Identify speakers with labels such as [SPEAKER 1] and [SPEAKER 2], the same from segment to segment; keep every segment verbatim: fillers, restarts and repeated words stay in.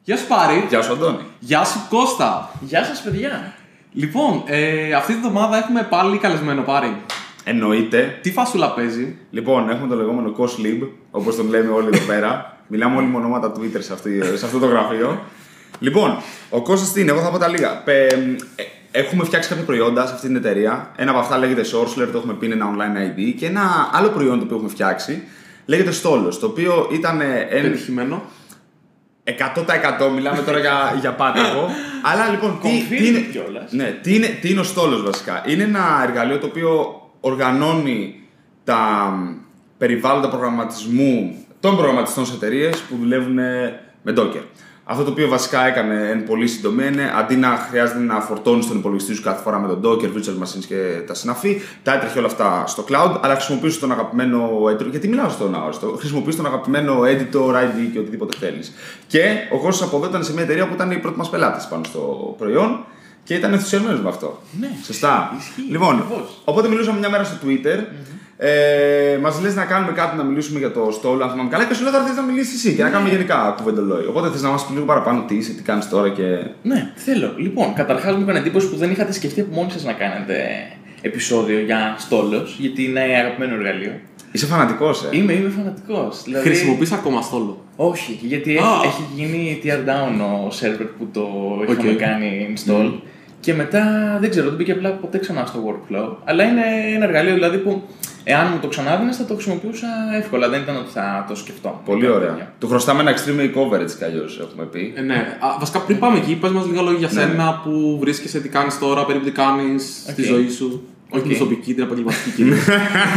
[SPEAKER 1] Γεια σου Πάρη.
[SPEAKER 2] Γεια σου Αντώνη.
[SPEAKER 1] Γεια σου Κώστα.
[SPEAKER 3] Γεια σας παιδιά.
[SPEAKER 1] Λοιπόν, ε, αυτή την εβδομάδα έχουμε πάλι καλεσμένο Πάρη.
[SPEAKER 2] Εννοείται.
[SPEAKER 1] Τι φασούλα παίζει?
[SPEAKER 2] Λοιπόν, έχουμε το λεγόμενο COSLIB, όπως τον λέμε όλοι εδώ πέρα. Μιλάμε όλοι με ονόματα Twitter σε, αυτή, σε αυτό το γραφείο. Λοιπόν, ο Κώστας τι είναι, εγώ θα πω τα λίγα. Πε, ε, έχουμε φτιάξει κάποια προϊόντα σε αυτή την εταιρεία. Ένα από αυτά λέγεται Sourceler, το έχουμε πει, είναι ένα online άι ντι. Και ένα άλλο προϊόν το οποίο έχουμε φτιάξει λέγεται Stolos, το οποίο ήταν.
[SPEAKER 1] Πετυχημένο.
[SPEAKER 2] εκατό τοις εκατό μιλάμε τώρα για, για πάταγο. Αλλά λοιπόν, τι, τι, είναι, ναι, τι, είναι, τι είναι ο Stolos βασικά? Είναι ένα εργαλείο το οποίο οργανώνει τα περιβάλλοντα προγραμματισμού των προγραμματιστών σε εταιρείες που δουλεύουν με Docker. Αυτό το οποίο βασικά έκανε εν πολύ συντομία είναι αντί να χρειάζεται να φορτώνεις τον υπολογιστή σου κάθε φορά με τον Docker, virtual machines και τα συναφή, τα έτρεχε όλα αυτά στο cloud, αλλά χρησιμοποιούσε τον αγαπημένο editor. Γιατί μιλάω στον αόριστο, χρησιμοποιούσε τον αγαπημένο editor, άι ντι και οτιδήποτε θέλεις. Και ο Κώστας από εδώ ήταν σε μια εταιρεία που ήταν οι πρώτοι μας πελάτες πάνω στο προϊόν και ήταν ενθουσιασμένος με αυτό.
[SPEAKER 3] Ναι.
[SPEAKER 2] Σωστά.
[SPEAKER 3] Ισχύει,
[SPEAKER 2] λοιπόν,
[SPEAKER 3] ακριβώς.
[SPEAKER 2] οπότε μιλούσαμε μια μέρα στο Twitter. Mm-hmm. Ε, μας λες να κάνουμε κάτι, να μιλήσουμε για το Stolo, αν θυμάμαι καλά, και σου λέω θα θες να μιλήσεις εσύ και να κάνουμε γενικά κουβεντολόι. Οπότε θες να μας πει λίγο παραπάνω τι είσαι, τι κάνεις τώρα και.
[SPEAKER 3] Ναι, θέλω. Λοιπόν, καταρχάς μου έκανε εντύπωση που δεν είχατε σκεφτεί από μόνοι σας να κάνετε επεισόδιο για Stolos, γιατί είναι αγαπημένο εργαλείο.
[SPEAKER 2] Είσαι φανατικός, ε.
[SPEAKER 3] Είμαι, είμαι φανατικός. Δηλαδή...
[SPEAKER 1] Χρησιμοποιείς ακόμα Stolo?
[SPEAKER 3] Όχι, γιατί έχει,
[SPEAKER 1] Ah.
[SPEAKER 3] έχει γίνει tear down ο server που το είχαμε
[SPEAKER 1] Okay.
[SPEAKER 3] κάνει install. Mm. Και μετά δεν ξέρω, δεν μπήκε απλά ποτέ ξανά στο workflow. Αλλά είναι ένα εργαλείο δηλαδή που εάν μου το ξανάδινες θα το χρησιμοποιούσα εύκολα. Δεν ήταν ότι θα το σκεφτώ.
[SPEAKER 2] Πολύ ωραία. Του χρωστάμε ένα extreme coverage κι αλλιώς έχουμε πει.
[SPEAKER 1] Ε, ναι. Α, βασικά πριν πάμε εκεί, πες μας λίγα λόγια για
[SPEAKER 2] Ναι.
[SPEAKER 1] σένα που βρίσκεσαι, τι κάνεις τώρα, περίπου τι κάνεις
[SPEAKER 3] Okay.
[SPEAKER 1] στη ζωή σου. Όχι την
[SPEAKER 3] Okay.
[SPEAKER 1] προσωπική, την επαγγελματική κυρίως.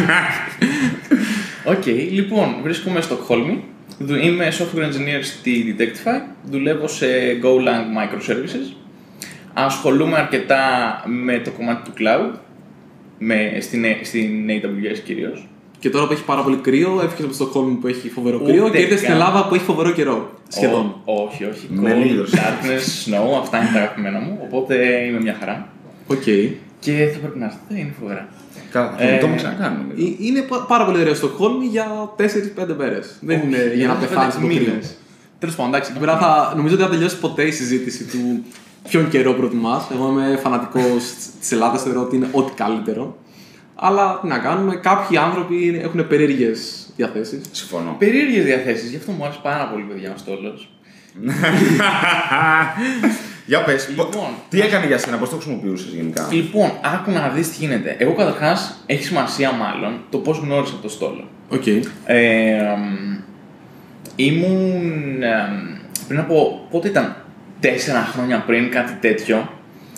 [SPEAKER 3] Οκ, okay, λοιπόν, βρίσκομαι στο Στοκχόλμη. Είμαι software engineer στη Detectify. Δουλεύω σε Golang microservices. Ασχολούμαι αρκετά με το κομμάτι του cloud, με, στην, στην έι ντაბλιου ες κυρίως.
[SPEAKER 1] Και τώρα που έχει πάρα πολύ κρύο, έφυγες από το Στοκχόλμη που έχει φοβερό κρύο
[SPEAKER 3] Ούτε
[SPEAKER 1] και ήρθες στην
[SPEAKER 3] καν.
[SPEAKER 1] Ελλάδα που έχει φοβερό καιρό. Σχεδόν.
[SPEAKER 3] Ο, όχι, όχι.
[SPEAKER 2] Με
[SPEAKER 3] Cold,
[SPEAKER 2] λίγο.
[SPEAKER 3] darkness, snow, αυτά είναι τα αγαπημένα μου. Οπότε είμαι μια χαρά.
[SPEAKER 1] Οκ. Okay.
[SPEAKER 3] Και θα πρέπει να έρθετε, είναι φοβερά.
[SPEAKER 2] Καλά, θα
[SPEAKER 3] Ε,
[SPEAKER 2] το έχουμε ξανακάνει. νομίζω.
[SPEAKER 1] Ε, Είναι πα- πάρα πολύ ωραίο στο Στοκχόλμη για τέσσερις πέντε μέρες. Δεν είναι για να πεθάνεις από κρύο. Τέλος πάντων, εντάξει, εκεί πέρα θα νομίζω ότι δεν θα τελειώσει ποτέ η συζήτηση του ποιον καιρό προτιμάς. Εγώ είμαι φανατικός της Ελλάδας, θεωρώ ότι είναι ό,τι καλύτερο. Αλλά τι να κάνουμε, κάποιοι άνθρωποι έχουν περίεργες διαθέσεις.
[SPEAKER 2] Συμφωνώ.
[SPEAKER 3] Περίεργες διαθέσεις, γι' αυτό μου άρεσε πάρα πολύ, παιδιά, ο Στόλος.
[SPEAKER 2] Για πες,
[SPEAKER 3] Λοιπόν,
[SPEAKER 2] τι έκανε για σένα, πώς το χρησιμοποιούσες γενικά?
[SPEAKER 3] Λοιπόν, άκου να δεις τι γίνεται. Εγώ καταρχάς έχει σημασία μάλλον το πώς γνώρισα το Στόλο.
[SPEAKER 1] Οκ.
[SPEAKER 3] Ε, εμ, ήμουν εμ, πριν από, πότε ήταν, τέσσερα χρόνια πριν, κάτι τέτοιο,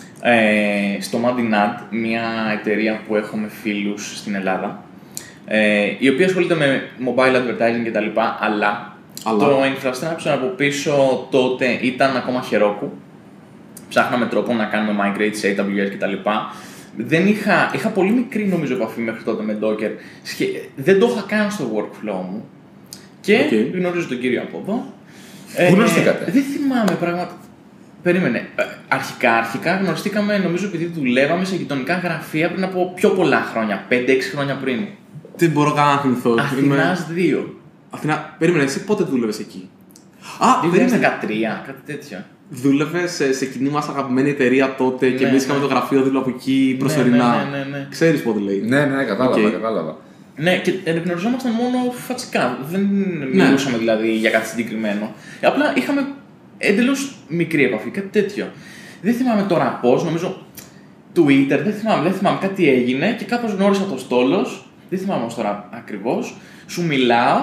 [SPEAKER 3] ε, στο Madinad, μια εταιρεία που έχουμε φίλους στην Ελλάδα, ε, η οποία ασχολείται με mobile advertising κτλ. Αλλά,
[SPEAKER 1] Αλλά.
[SPEAKER 3] το infrastructure από πίσω τότε ήταν ακόμα Heroku. Ψάχναμε τρόπο να κάνουμε migrate σε έι ντაბλιου ες κτλ. Δεν είχα, είχα πολύ μικρή νομίζω επαφή μέχρι τότε με Docker. Σχε, δεν το είχα καν στο workflow μου. Και
[SPEAKER 1] Okay.
[SPEAKER 3] γνωρίζω τον κύριο από εδώ.
[SPEAKER 2] Πού γνωριστήκατε?
[SPEAKER 3] Δεν θυμάμαι πράγματα. Περίμενε. Ε, Αρχικά, αρχικά γνωριστήκαμε νομίζω επειδή δουλεύαμε σε γειτονικά γραφεία πριν από πιο πολλά χρόνια. πέντε έξι χρόνια πριν.
[SPEAKER 1] Δεν μπορώ καν να θυμηθώ.
[SPEAKER 3] Αθηνάς δύο.
[SPEAKER 1] Αθηνά, περίμενε, εσύ πότε δούλευες εκεί? Α,
[SPEAKER 3] δύο χιλιάδες
[SPEAKER 1] περίμενε.
[SPEAKER 3] δεκατρία, κάτι τέτοιο.
[SPEAKER 1] Δούλευες σε, σε κοινή μας αγαπημένη εταιρεία τότε και
[SPEAKER 3] Ναι,
[SPEAKER 1] εμείς είχαμε
[SPEAKER 3] ναι.
[SPEAKER 1] το γραφείο δίπλα από εκεί προσωρινά.
[SPEAKER 3] Ναι, ναι, ναι, ναι.
[SPEAKER 1] Ξέρεις πότε λέει.
[SPEAKER 2] Ναι, ναι, κατάλαβα,
[SPEAKER 1] Οκ.
[SPEAKER 2] κατάλαβα.
[SPEAKER 3] Ναι, και γνωριζόμασταν μόνο φατσικά. Δεν μιλούσαμε δηλαδή για κάτι συγκεκριμένο. Απλά είχαμε εντελώς μικρή επαφή, κάτι τέτοιο. Δεν θυμάμαι τώρα πώς, νομίζω Twitter, δεν θυμάμαι, δεν θυμάμαι, κάτι έγινε και κάπως γνώρισα το Στόλος. Δεν θυμάμαι όμως τώρα ακριβώς. Σου μιλάω,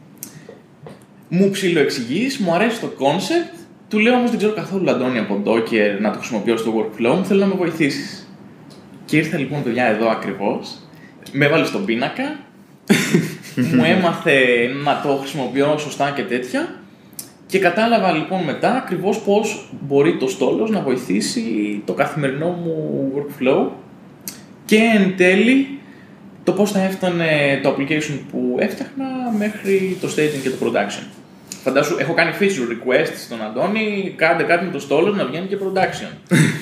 [SPEAKER 3] μου ψιλοεξηγείς, μου αρέσει το concept. Του λέω όμως δεν ξέρω καθόλου Αντώνη από Docker να το χρησιμοποιώ στο workflow μου, θέλω να με βοηθήσεις. Και ήρθα λοιπόν παιδιά εδώ ακριβώς. Με έβαλε στον πίνακα, μου έμαθε να το χρησιμοποιώ σωστά και τέτοια και κατάλαβα λοιπόν μετά ακριβώς πώς μπορεί το Στόλος να βοηθήσει το καθημερινό μου workflow και εν τέλει το πώς θα έφτανε το application που έφτιαχνα μέχρι το staging και το production. Φαντάσου, έχω κάνει feature request στον Αντώνη, κάντε κάτι με το Στόλος να βγαίνει και production.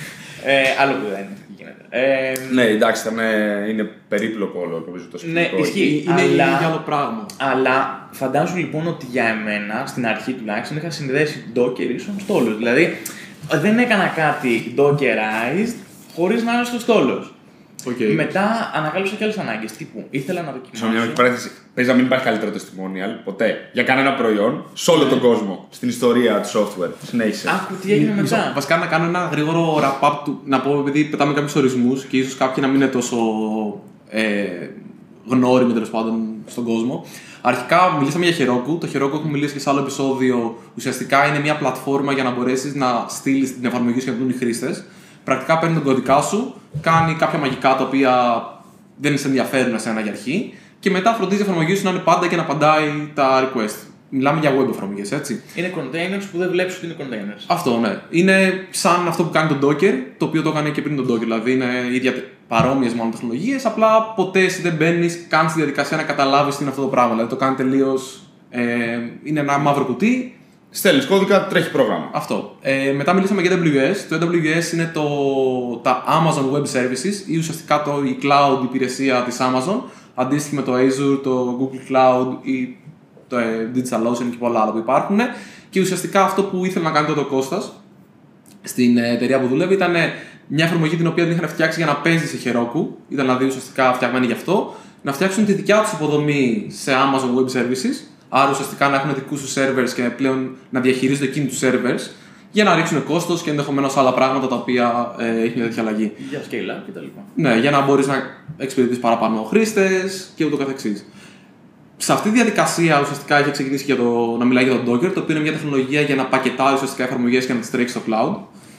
[SPEAKER 3] ε, άλλο που δεν γίνεται. Ε,
[SPEAKER 2] ναι, εντάξει, θα με... είναι περίπλοκο όλο το σκηνικό.
[SPEAKER 3] Ναι, ισχύει.
[SPEAKER 1] Είναι
[SPEAKER 3] αλλά,
[SPEAKER 1] για άλλο πράγμα.
[SPEAKER 3] Αλλά φαντάζομαι λοιπόν ότι για εμένα, στην αρχή τουλάχιστον, είχα συνδέσει Docker ίσον στόλος. Δηλαδή, δεν έκανα κάτι Dockerized χωρίς να είναι στο στόλος.
[SPEAKER 1] Okay.
[SPEAKER 3] Μετά ανακάλυψα και άλλες ανάγκες. Τύπου ήθελα να δοκιμάσω.
[SPEAKER 2] Σε μια παρένθεση, παίζει να μην υπάρχει καλύτερο testimonial ποτέ για κανένα προϊόν σε όλο τον κόσμο στην ιστορία του software. Συνέχισε.
[SPEAKER 3] Άκου τι έγινε μετά.
[SPEAKER 1] Βασικά να κάνω ένα γρήγορο wrap-up του. Να πω, επειδή πετάμε κάποιους ορισμούς και ίσως κάποιοι να μην είναι τόσο ε, γνώριμοι τέλος πάντων στον κόσμο. Αρχικά μιλήσαμε για Heroku. Το Heroku έχουμε μιλήσει και σε άλλο επεισόδιο. Ουσιαστικά είναι μια πλατφόρμα για να μπορέσεις να στείλεις την εφαρμογή σου και να δουν οι χρήστες. Πρακτικά παίρνει τον κωδικά σου, κάνει κάποια μαγικά τα οποία δεν σε ενδιαφέρουν εσένα για αρχή και μετά φροντίζει η εφαρμογή σου να είναι πάντα και να απαντάει τα request. Μιλάμε για web εφαρμογές, έτσι.
[SPEAKER 3] Είναι containers που δεν βλέπεις ότι είναι containers.
[SPEAKER 1] Αυτό, ναι. Είναι σαν αυτό που κάνει το Docker, το οποίο το έκανε και πριν τον Docker. Δηλαδή είναι ίδια παρόμοιες μόνο τεχνολογίες, απλά ποτέ εσύ δεν μπαίνεις καν στη διαδικασία να καταλάβεις τι είναι αυτό το πράγμα. Δηλαδή το κάνει τελείως. Ε, είναι ένα μαύρο κουτί.
[SPEAKER 2] Στέλνεις κώδικα, τρέχει πρόγραμμα.
[SPEAKER 1] Αυτό. Ε, μετά μιλήσαμε για έι ντάμπλιου ες. Το έι ντάμπλιου ες είναι το, τα Amazon Web Services ή ουσιαστικά το, η cloud υπηρεσία της Amazon, αντίστοιχη με το Azure, το Google Cloud ή το ε, DigitalOcean και πολλά άλλα που υπάρχουν. Και ουσιαστικά αυτό που ήθελε να κάνει τότε ο Κώστας στην εταιρεία που δούλευε ήταν μια εφαρμογή την οποία την είχαν φτιάξει για να παίζει σε Heroku. Ήταν δηλαδή ουσιαστικά φτιαγμένη γι' αυτό. Να φτιάξουν τη δικιά τους υποδομή σε Amazon Web Services. Άρα ουσιαστικά να έχουν δικούς τους servers και πλέον να διαχειρίζονται εκείνοι τους servers για να ρίξουν κόστος και ενδεχομένως άλλα πράγματα τα οποία ε, έχει μια τέτοια αλλαγή.
[SPEAKER 3] Για scale-up κτλ.
[SPEAKER 1] Ναι, για να μπορείς να εξυπηρετείς παραπάνω χρήστες και ούτω καθεξής. Σε αυτή τη διαδικασία ουσιαστικά είχε ξεκινήσει για το, να μιλάει για το Docker, το οποίο είναι μια τεχνολογία για να πακετάρει ουσιαστικά εφαρμογές και να τις τρέξει στο cloud.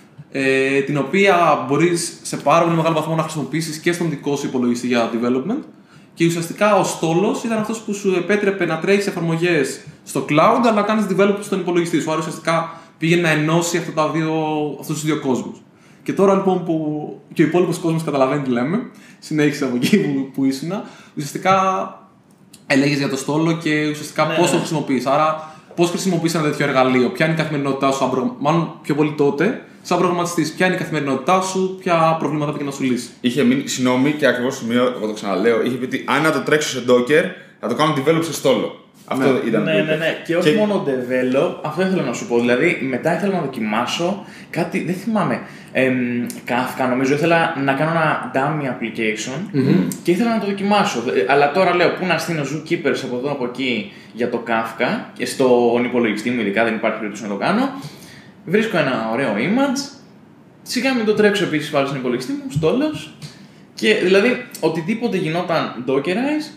[SPEAKER 1] Ε, την οποία μπορείς σε πάρα πολύ μεγάλο βαθμό να χρησιμοποιήσεις και στον δικό σου υπολογιστή για development. Και ουσιαστικά ο στόλος ήταν αυτός που σου επέτρεπε να τρέχεις εφαρμογές στο cloud, αλλά να κάνεις development στον υπολογιστή σου. Άρα ουσιαστικά πήγαινε να ενώσει αυτά τα δύο, αυτούς τους δύο κόσμους. Και τώρα λοιπόν που και ο υπόλοιπος κόσμος καταλαβαίνει τι λέμε, συνέχισε από εκεί που, που ήσουν, ουσιαστικά έλεγες για το στόλο και ουσιαστικά
[SPEAKER 3] ναι,
[SPEAKER 1] πώς
[SPEAKER 3] ναι.
[SPEAKER 1] το χρησιμοποιείς. Άρα πώς χρησιμοποιείς ένα τέτοιο εργαλείο, ποια είναι η καθημερινότητά σου, προ... μάλλον πιο πολύ τότε, σαν προγραμματιστής, ποια είναι η καθημερινότητά σου, ποια προβλήματα πήγε να σου λύσει.
[SPEAKER 2] Είχε μείνει, συγγνώμη και ακριβώς σημείο, εγώ το ξαναλέω, είχε πει ότι αν να το τρέξω σε Docker, θα το κάνω develop σε στόλο. Αυτό
[SPEAKER 3] ναι,
[SPEAKER 2] ήταν
[SPEAKER 3] ναι,
[SPEAKER 2] το
[SPEAKER 3] ναι, ναι. Και όχι και... μόνο develop, αυτό ήθελα να σου πω. Δηλαδή, μετά ήθελα να δοκιμάσω κάτι, δεν θυμάμαι. Εμ, Kafka, νομίζω ήθελα να κάνω ένα dummy application mm-hmm. και ήθελα να το δοκιμάσω. Αλλά τώρα λέω πού να στείλω zookeepers από εδώ από εκεί για το Kafka και στον υπολογιστή μου, ειδικά δεν υπάρχει περίπτωση να το κάνω. Βρίσκω ένα ωραίο image. Σιγά μην το τρέξω επίσης πάλι στον υπολογιστή μου, στόλος. Και δηλαδή, οτιδήποτε γινόταν Dockerize,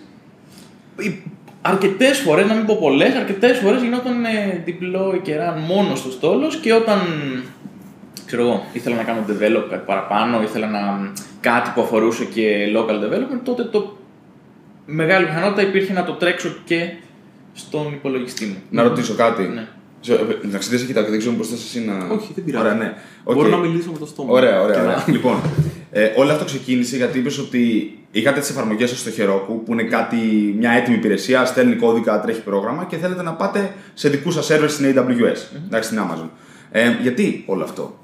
[SPEAKER 3] αρκετές φορές, να μην πω πολλές, αρκετές φορές γινόταν ε, deploy και run μόνο στο στόλος και όταν, ξέρω εγώ, ήθελα να κάνω develop κάτι παραπάνω, ήθελα να κάτι που αφορούσε και local development, τότε το μεγάλη πιθανότητα υπήρχε να το τρέξω και στον υπολογιστή μου.
[SPEAKER 2] Να ρωτήσω κάτι.
[SPEAKER 3] Ναι.
[SPEAKER 2] Να ξέρεις, κοιτάξτε, δεν ξέρω πώς θες εσύ να.
[SPEAKER 1] Όχι, δεν πειράζει.
[SPEAKER 2] Ωραία, ναι. Okay.
[SPEAKER 1] Μπορώ να μιλήσω με το στόμα.
[SPEAKER 2] Ωραία, ωραία. ωραία.
[SPEAKER 1] Να...
[SPEAKER 2] λοιπόν, ε, όλο αυτό ξεκίνησε γιατί είπες ότι είχατε τις εφαρμογές σας στο Heroku που είναι κάτι, μια έτοιμη υπηρεσία, στέλνει κώδικα, τρέχει πρόγραμμα και θέλετε να πάτε σε δικούς σας servers στην έι ντάμπλιου ες, mm-hmm. εντάξει, στην Amazon. Ε, γιατί όλο αυτό?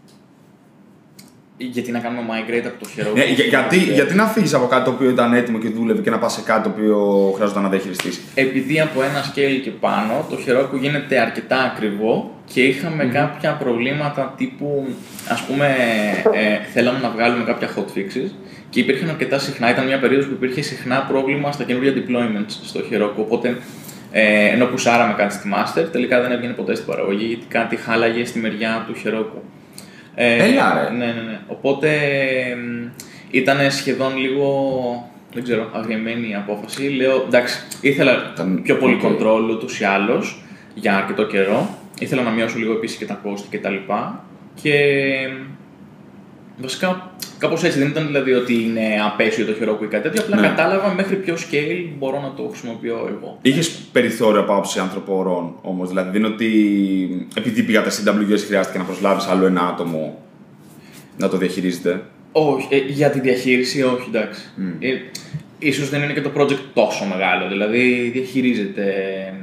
[SPEAKER 3] Γιατί να κάνουμε migrate από το Heroku.
[SPEAKER 2] Ναι, για, γιατί, γιατί να φύγεις από κάτι το οποίο ήταν έτοιμο και δούλευε και να πας σε κάτι το οποίο χρειάζονταν να διαχειριστείς?
[SPEAKER 3] Επειδή από ένα scale και πάνω το Heroku γίνεται αρκετά ακριβό και είχαμε mm-hmm. κάποια προβλήματα τύπου, ας πούμε, ε, θέλαμε να βγάλουμε κάποια hot fixes και υπήρχαν αρκετά συχνά, ήταν μια περίοδος που υπήρχε συχνά πρόβλημα στα καινούργια deployments στο Heroku, οπότε ε, ενώ πουσάραμε κάτι στη master, τελικά δεν έβγαινε ποτέ στην παραγωγή γιατί κάτι χάλαγε στη μεριά του Heroku.
[SPEAKER 2] Ε, Έλα ρε!
[SPEAKER 3] Ναι, ναι, ναι. Οπότε ε, ήταν σχεδόν λίγο, δεν ξέρω, αγριεμένη η απόφαση. Λέω, εντάξει, ήθελα ήταν πιο πολύ okay. control ούτως ή άλλως για αρκετό καιρό. Ήθελα να μειώσω λίγο επίσης και τα κόστη κτλ. Και, και βασικά κάπως έτσι, δεν ήταν δηλαδή ότι είναι απέσιο το Heroku ή κάτι τέτοιο. Απλά ναι. κατάλαβα μέχρι ποιο scale μπορώ να το χρησιμοποιώ εγώ.
[SPEAKER 2] Είχες περιθώριο από άποψη ανθρωπορών όμως, δηλαδή δεν είναι ότι επειδή πήγατε στην έι ντάμπλιου ες χρειάστηκε να προσλάβεις άλλο ένα άτομο να το διαχειρίζετε?
[SPEAKER 3] Όχι, ε, για τη διαχείριση όχι, εντάξει. Mm. Ε, ίσως δεν είναι και το project τόσο μεγάλο, δηλαδή διαχειρίζεται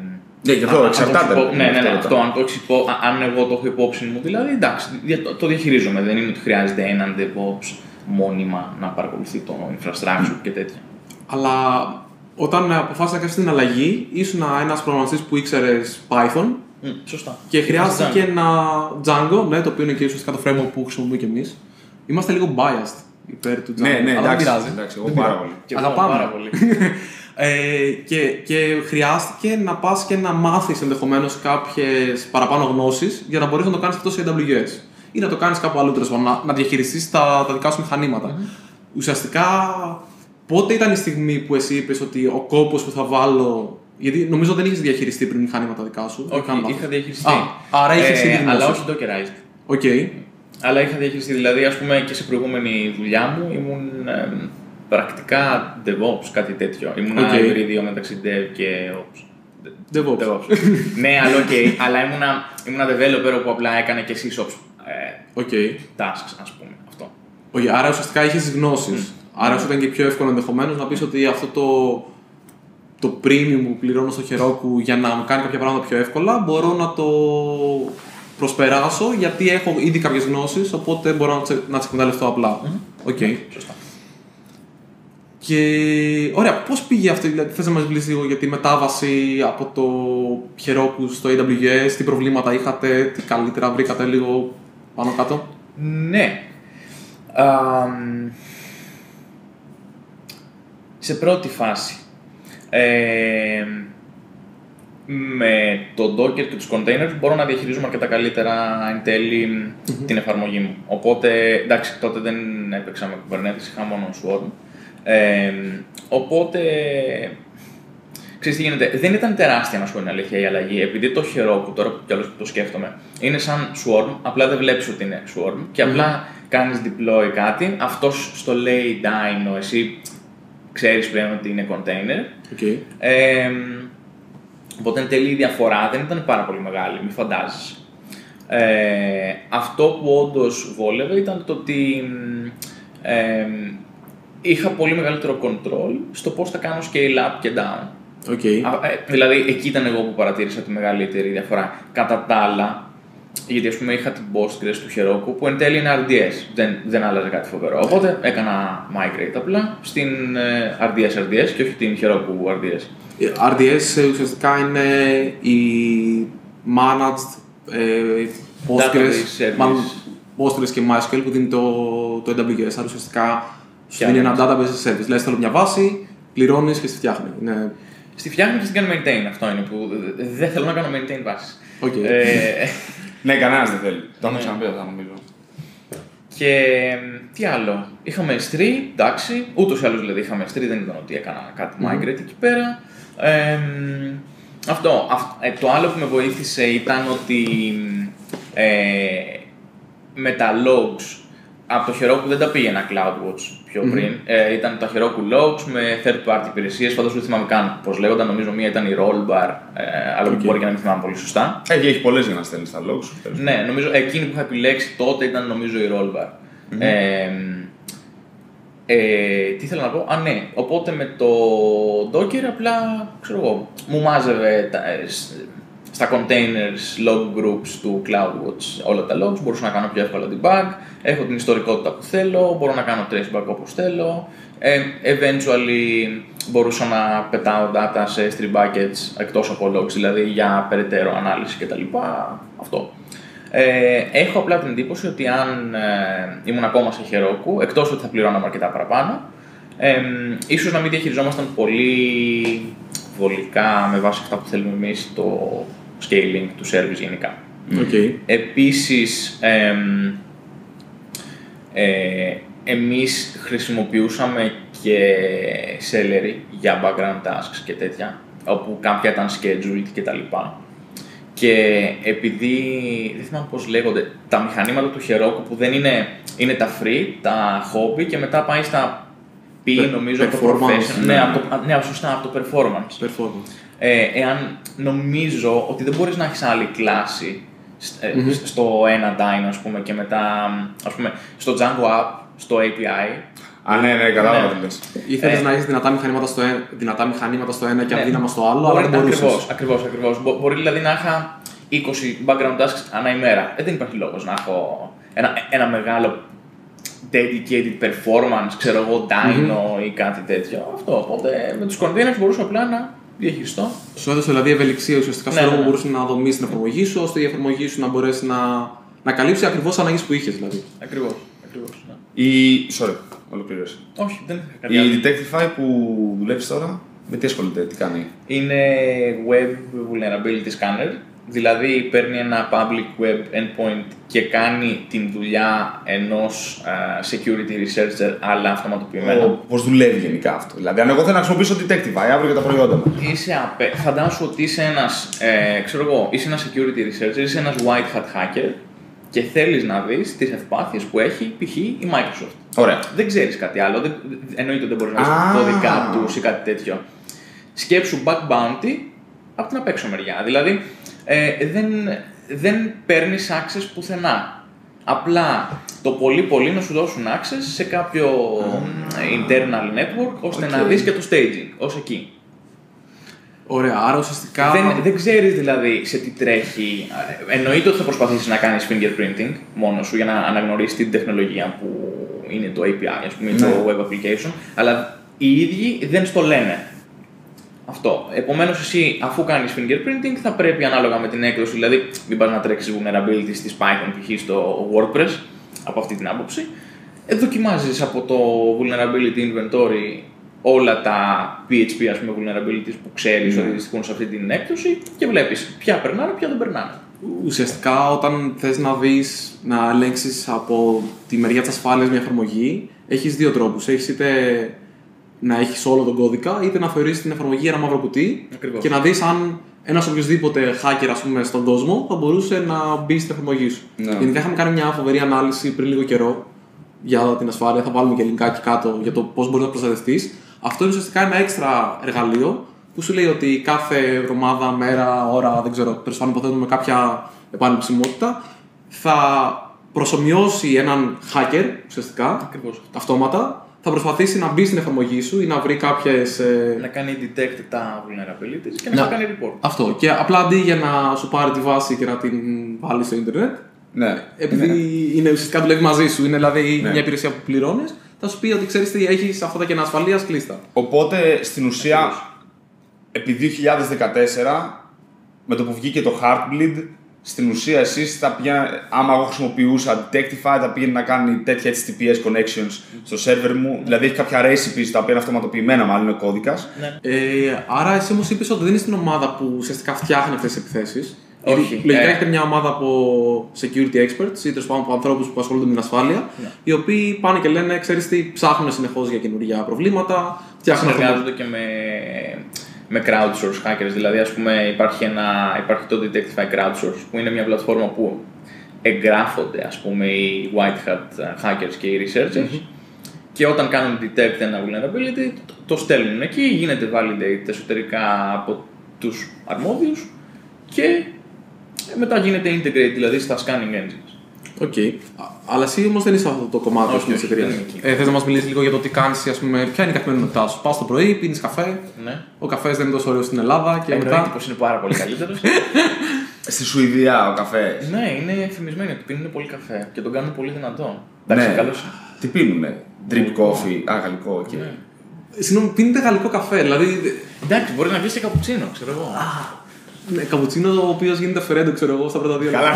[SPEAKER 2] Ναι, γι' αυτό εξαρτάται.
[SPEAKER 3] Ναι, ναι, ναι, αυτό αν, το έχεις υπό, αν εγώ το έχω υπόψη μου, δηλαδή εντάξει, το, το διαχειρίζομαι. Δεν είναι ότι χρειάζεται έναν DevOps μόνιμα να παρακολουθεί το infrastructure και τέτοια.
[SPEAKER 1] Αλλά όταν αποφάσισα να κάνεις την αλλαγή, ήσουν ένας προγραμματιστής που ήξερες Python.
[SPEAKER 3] Mm, σωστά.
[SPEAKER 1] Και χρειάστηκε ένα Django, ναι, το οποίο είναι και ουσιαστικά το framework που χρησιμοποιούμε κι εμείς. Είμαστε λίγο biased υπέρ του Django.
[SPEAKER 2] Ναι, ναι,
[SPEAKER 1] αλλά
[SPEAKER 2] εντάξει,
[SPEAKER 1] δεν πειράζει.
[SPEAKER 2] εντάξει, εγώ πάρα πολύ.
[SPEAKER 3] Και αγαπάμε πάρα πολύ.
[SPEAKER 1] ε, και, και χρειάστηκε να πας και να μάθεις ενδεχομένως κάποιες παραπάνω γνώσεις για να μπορείς να το κάνεις αυτό σε έι ντάμπλιου ες. Ή να το κάνεις κάπου αλλού, να, να διαχειριστείς τα, τα δικά σου μηχανήματα. Mm-hmm. Ουσιαστικά, πότε ήταν η στιγμή που εσύ είπες ότι ο κόπος που θα βάλω. Γιατί νομίζω δεν είχες διαχειριστεί πριν μηχανήματα δικά σου.
[SPEAKER 3] Όχι, okay, είχα διαχειριστεί.
[SPEAKER 1] Α, άρα είχες
[SPEAKER 3] ε,
[SPEAKER 1] ήδη
[SPEAKER 3] αλλά όχι Dockerized.
[SPEAKER 1] Οκ. Okay.
[SPEAKER 3] Αλλά είχα διαχειριστεί. Δηλαδή, ας πούμε, και σε προηγούμενη δουλειά μου ήμουν ε, πρακτικά DevOps, κάτι τέτοιο. Ήμουν ένα okay. υβρίδιο μεταξύ Dev και Ops.
[SPEAKER 1] DevOps.
[SPEAKER 3] DevOps. Ναι, αλλά οκ. Okay. Αλλά ήμουνα, ήμουνα developer που απλά έκανε και SysOps ε,
[SPEAKER 1] okay.
[SPEAKER 3] tasks, ας πούμε. Αυτό.
[SPEAKER 1] Okay, άρα ουσιαστικά είχες τις γνώσεις. Mm. Άρα σου ήταν και πιο εύκολο ενδεχομένως να πεις ότι αυτό το. το premium που πληρώνω στο Heroku για να μου κάνει κάποια πράγματα πιο εύκολα, μπορώ να το προσπεράσω γιατί έχω ήδη κάποιες γνώσεις, οπότε μπορώ να τις εκμεταλλευτώ απλά. Οκ. Mm-hmm. Okay.
[SPEAKER 3] Σωστά.
[SPEAKER 1] Και ωραία, πώς πήγε αυτό, δηλαδή θες να μας μιλήσεις λίγο για τη μετάβαση από το Heroku στο έι ντάμπλιου ες, τι προβλήματα είχατε, τι καλύτερα βρήκατε λίγο πάνω κάτω.
[SPEAKER 3] Ναι. Um, σε πρώτη φάση, Ε, με το Docker και τους containers μπορώ να διαχειρίζομαι αρκετά καλύτερα εν τέλει mm-hmm. την εφαρμογή μου. Οπότε, εντάξει, τότε δεν έπαιξα με Kubernetes, είχα μόνο Swarm. Ε, οπότε, ξέρεις τι γίνεται, δεν ήταν τεράστια να σου πω την αλήθεια η αλλαγή, επειδή το Heroku, τώρα που κι άλλως το σκέφτομαι, είναι σαν Swarm, απλά δεν βλέπεις ότι είναι Swarm και απλά mm-hmm. κάνεις deploy κάτι, αυτός στο λέει Dino, εσύ ξέρεις πλέον ότι είναι container.
[SPEAKER 1] Okay.
[SPEAKER 3] Ε, οπότε εν τέλει η διαφορά δεν ήταν πάρα πολύ μεγάλη, μη φαντάζεσαι. Ε, αυτό που όντως βόλευε ήταν το ότι ε, είχα πολύ μεγαλύτερο control στο πώς θα κάνω scale up και down.
[SPEAKER 1] Okay.
[SPEAKER 3] Α, ε, δηλαδή εκεί ήταν εγώ που παρατήρησα τη μεγαλύτερη διαφορά. Κατά τα άλλα, γιατί ας πούμε είχα την Postgres του Heroku που εν τέλει είναι αρ ντι ες, δεν, δεν άλλαζε κάτι φοβερό. Οπότε έκανα migrate απλά στην ε, αρ ντι ες αρ ντι ες και όχι την Heroku αρ ντι ες.
[SPEAKER 1] Η αρ ντι ες ουσιαστικά είναι η managed ε, Postgres, Postgres και MySQL που δίνει το, το έι ντάμπλιου ες. Άρα ουσιαστικά σου δίνει ένα database service. Δηλαδή θέλω μια βάση, πληρώνεις και στη φτιάχνει. Είναι...
[SPEAKER 3] Στη φτιάχνει και στην κάνει maintain, αυτό είναι που δεν θέλω να κάνω maintain βάσεις.
[SPEAKER 1] Okay.
[SPEAKER 3] Ε,
[SPEAKER 2] ναι, κανένας δεν θέλει. Το έχω ξαναπεί αυτό νομίζω.
[SPEAKER 3] Και τι άλλο. Είχαμε ες θρι, εντάξει. Ούτως ή άλλως δηλαδή είχαμε ες θρι, δεν ήταν ότι έκανα κάτι migrate mm-hmm. εκεί πέρα. Ε, αυτό. Ε, το άλλο που με βοήθησε ήταν ότι ε, με τα logs από το Heroku δεν τα πήγαινα CloudWatch πιο πριν. Mm-hmm. Ε, ήταν τα Heroku logs με third party υπηρεσίες. Φαντάζομαι δεν θυμάμαι καν πώς λέγονταν. Νομίζω μία ήταν η Rollbar, ε, αλλά okay. μπορεί και να μην θυμάμαι πολύ σωστά.
[SPEAKER 2] Έχει, έχει πολλές για να στέλνεις τα logs.
[SPEAKER 3] Ναι, νομίζω εκείνη που είχα επιλέξει τότε ήταν νομίζω η Rollbar. Mm-hmm. Ε, ε, τι θέλω να πω. Α, ναι. Οπότε με το Docker απλά ξέρω εγώ, μου μάζευε τα, στα containers log groups του CloudWatch όλα τα logs, μπορούσα να κάνω πιο εύκολα debug, έχω την ιστορικότητα που θέλω, μπορώ να κάνω traceback όπως θέλω, ε, eventually μπορούσα να πετάω data σε ες θρι buckets εκτός από logs, δηλαδή για περαιτέρω ανάλυση κτλ. Αυτό. Ε, έχω απλά την εντύπωση ότι αν ε, ήμουν ακόμα σε Heroku, εκτός ότι θα πληρώναμε αρκετά παραπάνω, ε, ίσως να μην διαχειριζόμασταν πολύ βολικά με βάση αυτά που θέλουμε εμείς το scaling του service γενικά.
[SPEAKER 1] Okay.
[SPEAKER 3] Επίσης, ε, ε, εμείς χρησιμοποιούσαμε και Celery για background tasks και τέτοια, όπου κάποια ήταν scheduled κτλ. Και επειδή, δεν θυμάμαι πώς λέγονται, τα μηχανήματα του Heroku που δεν είναι, είναι τα free, τα hobby και μετά πάει στα P, νομίζω, από το professional. Ναι, από το, ναι, σωστά, από το performance.
[SPEAKER 1] performance.
[SPEAKER 3] Ε, εάν νομίζω ότι δεν μπορείς να έχεις άλλη κλάση ε, mm-hmm. στο ένα Dino, ας πούμε, και μετά, ας πούμε, στο Django App, στο έι πι άι,
[SPEAKER 2] Α, ναι, ναι, κατάλαβα τι λες.
[SPEAKER 1] Ήθελες να έχεις δυνατά μηχανήματα στο ένα, δυνατά μηχανήματα στο ένα και αδύναμα στο άλλο, αλλά δεν μπορούσες.
[SPEAKER 3] Ακριβώς, ακριβώς, ακριβώς. Μπορεί δηλαδή να είχα είκοσι background tasks ανά ημέρα. Ε, δεν υπάρχει λόγος να έχω ένα, ένα μεγάλο dedicated performance, ξέρω εγώ, dyno mm-hmm. ή κάτι τέτοιο. Αυτό. Οπότε με τους containers μπορούσα απλά να διαχειριστώ.
[SPEAKER 1] Σου έδωσε δηλαδή ευελιξία ουσιαστικά
[SPEAKER 3] ναι,
[SPEAKER 1] στο έργο
[SPEAKER 3] ναι.
[SPEAKER 1] που μπορούσε να δομήσει την εφαρμογή σου, ώστε η εφαρμογή σου να μπορέσει να, να καλύψει ακριβώς ανάγκες που είχες. Δηλαδή.
[SPEAKER 3] Ακριβώς. ακριβώς ναι.
[SPEAKER 2] Η... Sorry, ολοκλήρωσε.
[SPEAKER 3] Όχι, δεν είχα κάτι
[SPEAKER 2] Η
[SPEAKER 3] άλλο.
[SPEAKER 2] Detectify που δουλεύεις τώρα, με τι ασχολείται, τι κάνει?
[SPEAKER 3] Είναι web vulnerability scanner. Δηλαδή παίρνει ένα public web endpoint και κάνει την δουλειά ενός uh, security researcher, αλλά αυτοματοποιημένα.
[SPEAKER 2] Πώς δουλεύει γενικά αυτό? Δηλαδή, αν εγώ θέλω να χρησιμοποιήσω Detectify αύριο για τα προϊόντα μου.
[SPEAKER 3] Είσαι απε... Φαντάσου ότι είσαι ένας, ε, ξέρω εγώ, είσαι ένας security researcher, είσαι ένας white hat hacker και θέλεις να δεις τις ευπάθειες που έχει π.χ. η Microsoft.
[SPEAKER 2] Ωραία.
[SPEAKER 3] Δεν ξέρεις κάτι άλλο, δεν... εννοείται ότι δεν μπορείς να δεις
[SPEAKER 2] Ah.
[SPEAKER 3] κώδικα τους ή κάτι τέτοιο. Σκέψου bug bounty από την απ' έξω μεριά. Δηλαδή, Ε, δεν, δεν παίρνεις access πουθενά. Απλά το πολύ πολύ να σου δώσουν access σε κάποιο mm. internal network ώστε okay. να δεις και το staging ως εκεί.
[SPEAKER 1] Ωραία, άρα ουσιαστικά.
[SPEAKER 3] Δεν, δεν ξέρεις δηλαδή σε τι τρέχει. Εννοείται ότι θα προσπαθήσεις να κάνεις fingerprinting μόνος σου για να αναγνωρίσεις την τεχνολογία που είναι το έι πι άι, ας πούμε, mm. το web application, αλλά οι ίδιοι δεν στο λένε. Αυτό. Επομένως, εσύ αφού κάνεις fingerprinting θα πρέπει ανάλογα με την έκδοση, δηλαδή μην πας να τρέξεις vulnerabilities της Python π.χ. στο WordPress, από αυτή την άποψη, ε, δοκιμάζεις από το vulnerability inventory όλα τα πι έιτς πι, ας πούμε, vulnerabilities που ξέρεις mm. ότι δυστυχούν σε αυτή την έκδοση και βλέπεις ποια περνάνε, ποια δεν περνάνε.
[SPEAKER 1] Ουσιαστικά, όταν θες να δεις, να ελέγξεις από τη μεριά της ασφάλειας μια εφαρμογή, έχεις δύο τρόπους. Έχεις είτε να έχεις όλο τον κώδικα, είτε να θεωρήσεις την εφαρμογή ένα μαύρο κουτί. Ακριβώς. Και να δεις αν ένας οποιοσδήποτε hacker, ας πούμε, στον κόσμο θα μπορούσε να μπει στην εφαρμογή σου. Ναι. Γενικά, είχαμε κάνει μια φοβερή ανάλυση πριν λίγο καιρό για την ασφάλεια. Θα βάλουμε και linkάκι κάτω για το πώς μπορείς να προστατευτείς. Αυτό είναι ουσιαστικά ένα έξτρα εργαλείο που σου λέει ότι κάθε εβδομάδα, μέρα, ώρα, δεν ξέρω, τέλος πάντων υποθέτουμε κάποια επανεψιμότητα, θα προσομοιώσει έναν hacker ουσιαστικά. Ακριβώς. Αυτόματα. Θα προσπαθήσει να μπει στην εφαρμογή σου ή να βρει κάποιες. Ε...
[SPEAKER 3] να κάνει detect τα vulnerabilities και να, να κάνει report.
[SPEAKER 1] Αυτό. Και απλά αντί για να σου πάρει τη βάση και να την βάλει στο Ιντερνετ,
[SPEAKER 2] ναι.
[SPEAKER 1] επειδή ναι. είναι ουσιαστικά δουλεύει μαζί σου, είναι δηλαδή ναι. μια υπηρεσία που πληρώνεις, θα σου πει ότι ξέρεις τι, έχεις αυτά τα κενά ασφαλείας κλείστα.
[SPEAKER 2] Οπότε στην ουσία, Ακριβώς. επί δύο χιλιάδες δεκατέσσερα, με το που βγήκε το Heartbleed, στην ουσία, εσείς θα πήγαινα, άμα εγώ χρησιμοποιούσα Detectify, θα πήγαινε να κάνει τέτοια έιτς τι πι ες connections στο server μου. Mm. Δηλαδή έχει κάποια recipes τα οποία είναι αυτοματοποιημένα, μάλλον είναι κώδικας.
[SPEAKER 1] Ναι. Ε, άρα, εσύ όμως είπες ότι δεν είσαι στην ομάδα που ουσιαστικά φτιάχνει αυτές τις επιθέσεις.
[SPEAKER 3] Όχι.
[SPEAKER 1] Λογικά
[SPEAKER 3] ε...
[SPEAKER 1] έχετε μια ομάδα από security experts ή τέλος πάντων από ανθρώπους που ασχολούνται με την ασφάλεια, yeah. οι οποίοι πάνε και λένε, ξέρεις τι, ψάχνουν συνεχώς για καινούργια προβλήματα.
[SPEAKER 3] Συνεργάζονται και με. με crowdsource hackers, δηλαδή ας πούμε υπάρχει, ένα, υπάρχει το Detectify Crowdsource που είναι μια πλατφόρμα που εγγράφονται ας πούμε οι white hat hackers και οι researchers mm-hmm. και όταν κάνουν detect ένα vulnerability το, το στέλνουν εκεί, γίνεται validate εσωτερικά από τους αρμόδιους και μετά γίνεται integrate δηλαδή στα scanning engines.
[SPEAKER 1] Οκ. Okay. Αλλά εσύ όμως δεν είσαι αυτό το κομμάτι
[SPEAKER 3] όχι,
[SPEAKER 1] της εταιρείας. Ε, θες να μας μιλήσεις λίγο για το τι κάνεις, ας πούμε, ποια είναι η καθημερινότητά σου? Πας το πρωί, πίνεις καφέ.
[SPEAKER 3] Ναι.
[SPEAKER 1] Ο καφές δεν είναι τόσο ωραίος στην Ελλάδα. Και
[SPEAKER 3] εννοείται
[SPEAKER 1] μετά...
[SPEAKER 3] πως είναι πάρα πολύ καλύτερος.
[SPEAKER 2] Στη Σουηδία ο καφές.
[SPEAKER 3] Ναι, είναι φημισμένοι ότι πίνουν πολύ καφέ και τον κάνουν πολύ δυνατό.
[SPEAKER 2] Ναι.
[SPEAKER 3] Καλώς...
[SPEAKER 2] Τι πίνουνε? Drip coffee. Α, γαλλικό εκεί.
[SPEAKER 3] Ναι.
[SPEAKER 1] Συγγνώμη, πίνετε γαλλικό καφέ, δηλαδή.
[SPEAKER 3] Εντάξει, μπορεί να βγει και καπουτσίνο, ξέρω εγώ.
[SPEAKER 1] Ναι, καπουτσίνο ο οποίος γίνεται φερέντο, ξέρω εγώ, στα πρώτα δύο
[SPEAKER 2] λεπτά. Καλά.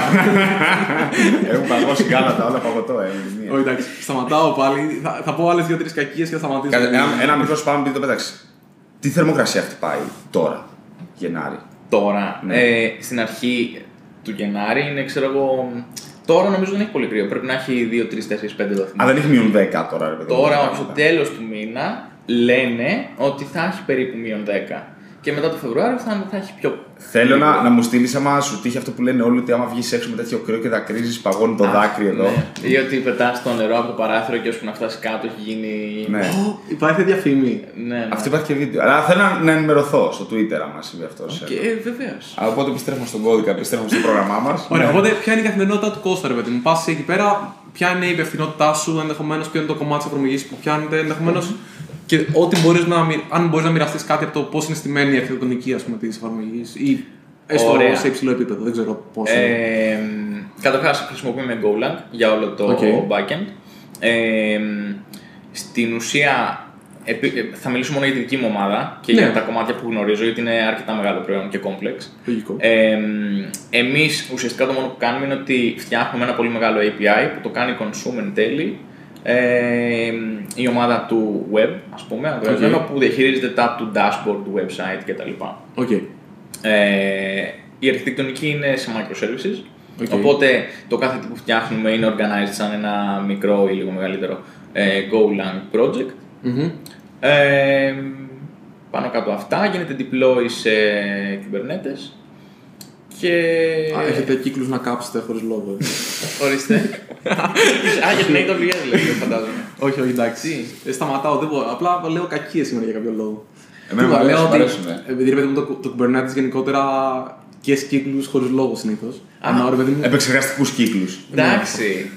[SPEAKER 2] Έχουν παγώσει γάλατα, όλα παγωτό, ε.
[SPEAKER 1] Όχι, εντάξει, σταματάω πάλι. Θα, θα πω άλλες δύο-τρεις κακίες και θα σταματήσω.
[SPEAKER 2] Ένα, ένα μικρό σπάμε, επειδή το πέταξε. Τι θερμοκρασία χτυπάει τώρα, Γενάρη?
[SPEAKER 3] Τώρα, ναι. ε, στην αρχή του Γενάρη είναι, ξέρω εγώ. Τώρα νομίζω δεν έχει πολύ κρύο. Πρέπει να έχει δύο, τρία, τέσσερα, πέντε βαθμούς.
[SPEAKER 2] Α, δεν έχει μείον δέκα τώρα, ρε παιδί.
[SPEAKER 3] Τώρα, στο τέλος του μήνα, λένε ότι θα έχει περίπου μείον δέκα. Και μετά το Φεβρουάριο θα, θα έχει πιο.
[SPEAKER 2] Θέλω να, να μου στείλει άμα σου τύχει αυτό που λένε όλοι ότι άμα βγει έξω με τέτοιο κρύο και δακρύζεις, παγώνει το Α, δάκρυ εδώ.
[SPEAKER 3] Ναι. Ή ότι πετάς το νερό από το παράθυρο και ώσπου να φτάσει κάτω έχει γίνει.
[SPEAKER 2] Ναι.
[SPEAKER 1] Oh, υπάρχει τέτοια φήμη.
[SPEAKER 3] Ναι, ναι.
[SPEAKER 2] Αυτό υπάρχει και βίντεο. Αλλά θέλω να, να ενημερωθώ στο Twitter άμα συμβεί αυτό.
[SPEAKER 3] Και okay, βεβαίως.
[SPEAKER 2] Οπότε επιστρέφουμε στον κώδικα, επιστρέφουμε στο πρόγραμμά μας.
[SPEAKER 1] Ωραία, οπότε ποια είναι η καθημερινότητα του Κώστα, ρε παιδί μου? Πας εκεί πέρα, ποια είναι η υπευθυνότητά σου, ενδεχομένως ποιο είναι το κομμάτι της εφαρμογής που πιάνετε, ενδεχομένως mm-hmm. και ό,τι μπορείς να, αν μπορείς να μοιραστείς κάτι από το πώς είναι στημένη η αρχιτεκτονική της εφαρμογής ή έστω Ωραία. σε υψηλό επίπεδο, δεν ξέρω πώς.
[SPEAKER 3] Ε, Καταρχάς χρησιμοποιούμε Golang για όλο το okay. backend. Ε, στην ουσία θα μιλήσω μόνο για την δική μου ομάδα και ναι. για τα κομμάτια που γνωρίζω, γιατί είναι αρκετά μεγάλο προϊόν και complex. Ε, εμείς ουσιαστικά το μόνο που κάνουμε είναι ότι φτιάχνουμε ένα πολύ μεγάλο έι πι άι που το κάνει consume εν τέλει ε, η ομάδα του web, ας πούμε, okay. που διαχειρίζεται τα του dashboard, του website κτλ.
[SPEAKER 1] Okay.
[SPEAKER 3] Ε, η αρχιτεκτονική είναι σε microservices, okay. οπότε το κάθε τι που φτιάχνουμε είναι organized σαν ένα μικρό ή λίγο μεγαλύτερο ε, Golang project.
[SPEAKER 1] Mm-hmm.
[SPEAKER 3] Ε, πάνω κάτω αυτά, γίνεται deploy σε Kubernetes και...
[SPEAKER 1] Α, έχετε κύκλους να κάψετε χωρίς λόγο.
[SPEAKER 3] Ορίστε. Α, για την έι ντაბλιου ες δηλαδή, φαντάζομαι.
[SPEAKER 1] Όχι, όχι, εντάξει. Ε, σταματάω, δεν μπορώ. Απλά λέω κακίες σήμερα για κάποιο λόγο.
[SPEAKER 2] Εμένα μου αρέσει,
[SPEAKER 1] επειδή ρε παιδί μου το, το Kubernetes γενικότερα και κύκλους χωρίς λόγο συνήθως.
[SPEAKER 2] Επεξεργαστικούς κύκλους.
[SPEAKER 3] Εντάξει.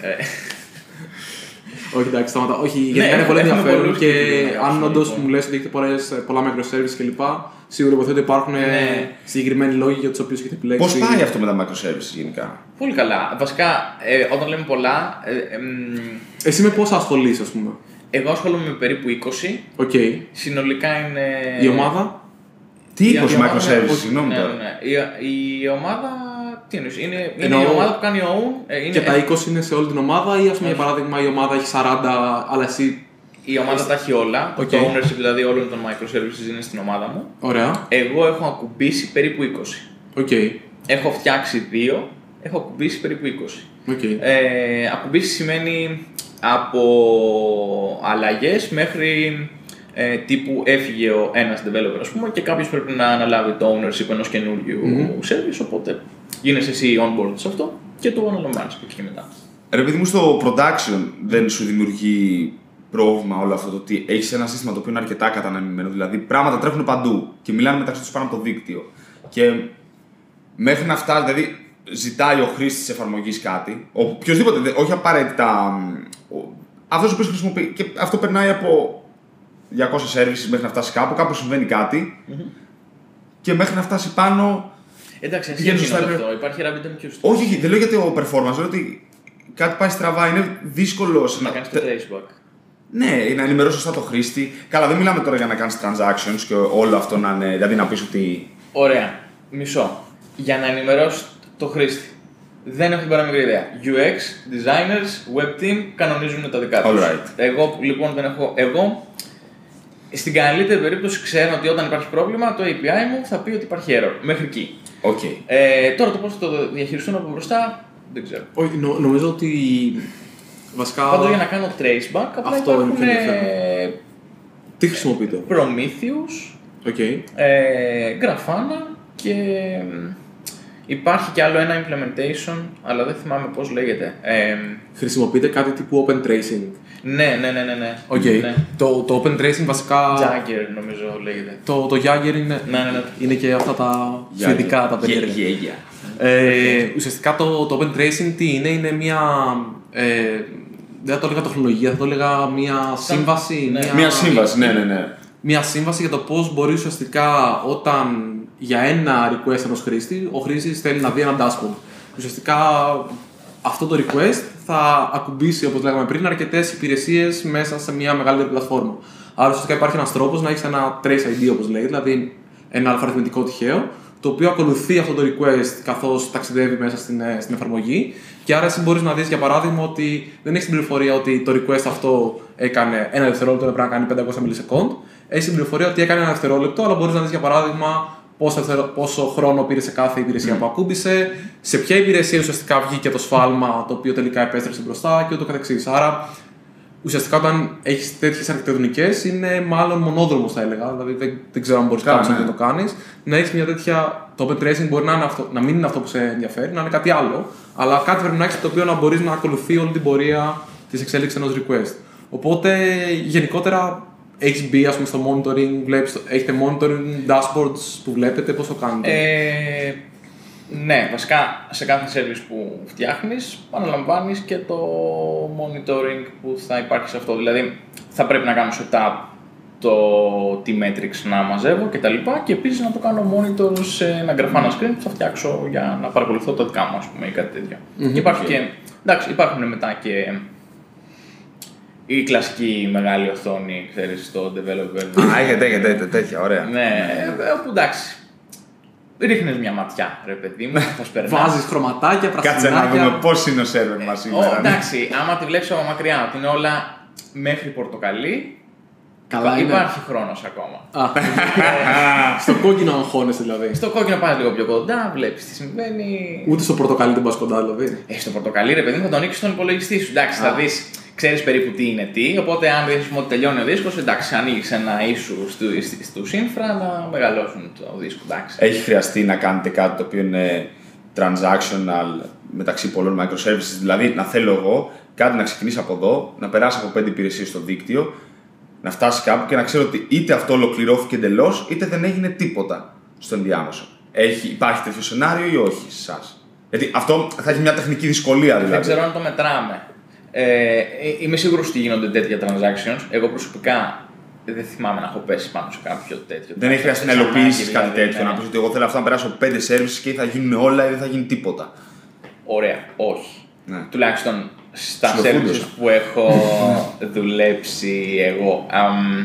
[SPEAKER 1] Όχι, εντάξει, σταματά. Όχι, γιατί είναι πολύ ενδιαφέρον και αν όντως μου λες ότι έχετε πολλά microservices κλπ. Σίγουρα υποθέτω ότι υπάρχουν ναι. συγκεκριμένοι λόγοι για τους οποίους έχετε επιλέξει.
[SPEAKER 2] Πώς πάει αυτό με τα microservices γενικά?
[SPEAKER 3] Πολύ καλά. Βασικά, ε, όταν λέμε πολλά. Ε, ε,
[SPEAKER 1] Εσύ με πόσα ασχολείσαι, ας πούμε?
[SPEAKER 3] Εγώ ασχολούμαι με περίπου είκοσι.
[SPEAKER 1] Okay.
[SPEAKER 3] Συνολικά είναι.
[SPEAKER 1] Η ομάδα?
[SPEAKER 2] Τι είκοσι microservices, συγγνώμη
[SPEAKER 3] ναι,
[SPEAKER 2] τώρα.
[SPEAKER 3] Ναι, ναι. Η, η ομάδα. Τι εννοείς, είναι, είναι Εννοώ... η ομάδα που κάνει own. Είναι...
[SPEAKER 1] Και τα είκοσι είναι σε όλη την ομάδα, ή ας πούμε για παράδειγμα η ομάδα έχει σαράντα, αλλά εσύ.
[SPEAKER 3] Η ομάδα τα έχει όλα. Okay. Το ownership δηλαδή όλων των microservices είναι στην ομάδα μου.
[SPEAKER 1] Ωραία.
[SPEAKER 3] Εγώ έχω ακουμπήσει περίπου είκοσι.
[SPEAKER 1] Okay.
[SPEAKER 3] Έχω φτιάξει δύο, έχω ακουμπήσει περίπου είκοσι.
[SPEAKER 1] Okay.
[SPEAKER 3] Ε, ακουμπήσει σημαίνει από αλλαγές μέχρι ε, τύπου έφυγε ο ένας developer, ας πούμε, και κάποιος πρέπει να αναλάβει το ownership ενός καινούριου mm-hmm. service, οπότε γίνεσαι εσύ onboard σε αυτό και το αναλαμβάνεις από εκεί και μετά.
[SPEAKER 2] Ρε παιδί μου, στο production δεν σου δημιουργεί πρόβλημα όλο αυτό το ότι έχεις ένα σύστημα το οποίο είναι αρκετά καταναμημένο, δηλαδή πράγματα τρέχουν παντού και μιλάνε μεταξύ τους πάνω από το δίκτυο και μέχρι να φτάσει, δηλαδή ζητάει ο χρήστης της εφαρμογής κάτι, οποιοσδήποτε, όχι απαραίτητα αυτός ο οποίος χρησιμοποιεί, και αυτό περνάει από διακόσιες services μέχρι να φτάσει κάπου, κάπου συμβαίνει κάτι mm-hmm. και μέχρι να φτάσει πάνω.
[SPEAKER 3] Εντάξει, εσύ γίνεται αυτό, υπάρχει RabbitMQ.
[SPEAKER 2] Όχι, όχι, δεν λέω γιατί ο performance, λέω ότι κάτι πάει στραβά, είναι δύσκολο
[SPEAKER 3] να, να κάνεις το traceback.
[SPEAKER 2] Ναι, να ενημερώσει σωστά το χρήστη. Καλά, δεν μιλάμε τώρα για να κάνεις transactions και όλο αυτό να είναι, δηλαδή να πεις ότι.
[SPEAKER 3] Ωραία, μισό. Για να ενημερώσει το χρήστη. Δεν έχω την παραμικρή ιδέα. γιου εξ, designers, web team κανονίζουν τα δικά τους.
[SPEAKER 2] Right.
[SPEAKER 3] Εγώ λοιπόν δεν έχω. Εγώ στην καλύτερη περίπτωση ξέρω ότι όταν υπάρχει πρόβλημα το έι πι άι μου θα πει ότι υπάρχει error. Μέχρι εκεί.
[SPEAKER 2] Okay.
[SPEAKER 3] Ε, τώρα το πώς θα το διαχειριστούν από μπροστά δεν ξέρω.
[SPEAKER 1] Όχι, νο, νομίζω ότι. Βασικά.
[SPEAKER 3] Πάντως για να κάνω traceback απλά
[SPEAKER 1] αυτό
[SPEAKER 3] υπάρχουν.
[SPEAKER 1] Ε... Τι χρησιμοποιείτε?
[SPEAKER 3] Prometheus,
[SPEAKER 1] okay.
[SPEAKER 3] ε, Grafana και. Υπάρχει κι άλλο ένα implementation, αλλά δεν θυμάμαι πώς λέγεται. Ε,
[SPEAKER 1] Χρησιμοποιείτε κάτι τύπου Open Tracing?
[SPEAKER 3] Ναι, ναι, ναι, ναι. ναι.
[SPEAKER 1] Okay.
[SPEAKER 3] ναι.
[SPEAKER 1] Το, το Open Tracing βασικά...
[SPEAKER 3] Jagger νομίζω λέγεται.
[SPEAKER 1] Το, το Jagger είναι,
[SPEAKER 3] ναι, ναι, ναι.
[SPEAKER 1] είναι και αυτά τα φοιτητικά τα περίεργα.
[SPEAKER 2] Yeah, yeah, yeah.
[SPEAKER 1] ε, okay. Ουσιαστικά το, το Open Tracing τι είναι, είναι μια... Ε, δεν θα το έλεγα τεχνολογία, θα το έλεγα μια σύμβαση.
[SPEAKER 2] Ναι. Μια, μια σύμβαση, ναι, ναι, ναι.
[SPEAKER 1] Μια σύμβαση για το πώς μπορεί ουσιαστικά όταν για ένα request ενός χρήστη, ο χρήστης θέλει να δει ένα dashboard. Ουσιαστικά αυτό το request θα ακουμπήσει, όπως λέγαμε πριν, αρκετές υπηρεσίες μέσα σε μια μεγαλύτερη πλατφόρμα. Άρα ουσιαστικά υπάρχει ένας τρόπος να έχεις ένα trace άι ντι, όπως λέγεται, δηλαδή ένα αλφαριθμητικό τυχαίο, το οποίο ακολουθεί αυτό το request καθώς ταξιδεύει μέσα στην, στην εφαρμογή. Και άρα εσύ μπορείς να δεις για παράδειγμα ότι δεν έχεις την πληροφορία ότι το request αυτό έκανε ένα δευτερόλεπτο, πρέπει να κάνει πεντακόσια μιλισεκόντ. Έχεις την πληροφορία ότι έκανε ένα δευτερόλεπτο, αλλά μπορείς να δεις για παράδειγμα πόσο, πόσο χρόνο πήρε σε κάθε υπηρεσία mm. που ακούμπησε, σε ποια υπηρεσία ουσιαστικά βγήκε το σφάλμα το οποίο τελικά επέστρεψε μπροστά και ούτω καθεξής. Άρα ουσιαστικά όταν έχεις τέτοιες αρχιτεκτονικές είναι μάλλον μονόδρομος θα έλεγα, δηλαδή δεν, δεν ξέρω αν μπορείς κάποιος να το κάνεις. Να έχεις μια τέτοια. Το Open Tracing μπορεί να, είναι αυτό, να μην είναι αυτό που σε ενδιαφέρει, να είναι κάτι άλλο, αλλά κάτι πρέπει να έχεις το οποίο να μπορείς να ακολουθεί όλη την πορεία της εξέλιξης ενός request. Οπότε γενικότερα έχεις μπει ας πούμε, στο monitoring, βλέπεις, έχετε monitoring dashboards που βλέπετε, πώς το κάνετε?
[SPEAKER 3] Ε, Ναι, βασικά σε κάθε service που φτιάχνεις, αναλαμβάνεις και το monitoring που θα υπάρχει σε αυτό. Δηλαδή, θα πρέπει να κάνω setup το τι metrics να μαζεύω και τα λοιπά και επίσης να το κάνω monitor σε ένα Grafana screen που θα φτιάξω για να παρακολουθώ τα δικά μου, ας πούμε, ή κάτι τέτοιο. Mm-hmm. Και υπάρχει και, εντάξει, υπάρχουν μετά και η κλασική μεγάλη οθόνη, ξέρεις, στο developer.
[SPEAKER 2] Α, έχετε, έχετε, τέτοια, ωραία.
[SPEAKER 3] Ναι, όπου εντάξει. Ρίχνεις μια ματιά, ρε παιδί μου, θα σπερνάς.
[SPEAKER 1] Βάζεις χρωματάκια, πρασινάκια.
[SPEAKER 2] Κάτσε να δούμε πώς είναι ο σερβερ μας σήμερα.
[SPEAKER 3] Εντάξει, άμα τη βλέπεις από μακριά, ότι είναι όλα μέχρι πορτοκαλί,
[SPEAKER 1] καλά είναι.
[SPEAKER 3] Υπάρχει χρόνος ακόμα.
[SPEAKER 1] Α, στο κόκκινο αγχώνεσαι δηλαδή.
[SPEAKER 3] Στο κόκκινο πας λίγο πιο κοντά, βλέπεις τι συμβαίνει.
[SPEAKER 1] Ούτε στο πορτοκαλί δεν πας κοντά δηλαδή.
[SPEAKER 3] Ε, στο πορτοκαλί, ρε παιδί μου, θα το ανοίξεις στον υπολογιστή σου. Εντάξει, θα δεις, ξέρεις περίπου τι είναι τι. Οπότε, αν δεις ότι τελειώνει ο δίσκος, εντάξει, ανοίγεις ένα issue στους infra να μεγαλώσουν το δίσκο. Εντάξει.
[SPEAKER 2] Έχει χρειαστεί να κάνετε κάτι το οποίο είναι transactional μεταξύ πολλών microservices. Δηλαδή, να θέλω εγώ κάτι να ξεκινήσει από εδώ, να περάσει από πέντε υπηρεσίες στο δίκτυο, να φτάσει κάπου και να ξέρω ότι είτε αυτό ολοκληρώθηκε εντελώς, είτε δεν έγινε τίποτα στο ενδιάμεσο. Έχει, υπάρχει τέτοιο σενάριο ή όχι σε εσάς? Γιατί αυτό θα έχει μια τεχνική δυσκολία δηλαδή.
[SPEAKER 3] Δεν ξέρω αν το μετράμε. Ε, είμαι σίγουρος ότι γίνονται τέτοια transactions. Εγώ προσωπικά δεν θυμάμαι να έχω πέσει πάνω σε κάποιο τέτοιο.
[SPEAKER 2] Δεν έχει χρειαστεί να υλοποιήσεις κάτι τέτοιο. Ναι. Να πεις ότι εγώ θέλω αυτό να περάσω πέντε services και θα γίνουν όλα ή δεν θα γίνει τίποτα.
[SPEAKER 3] Ωραία, όχι.
[SPEAKER 2] Ναι.
[SPEAKER 3] Τουλάχιστον στα services που έχω δουλέψει εγώ. Um,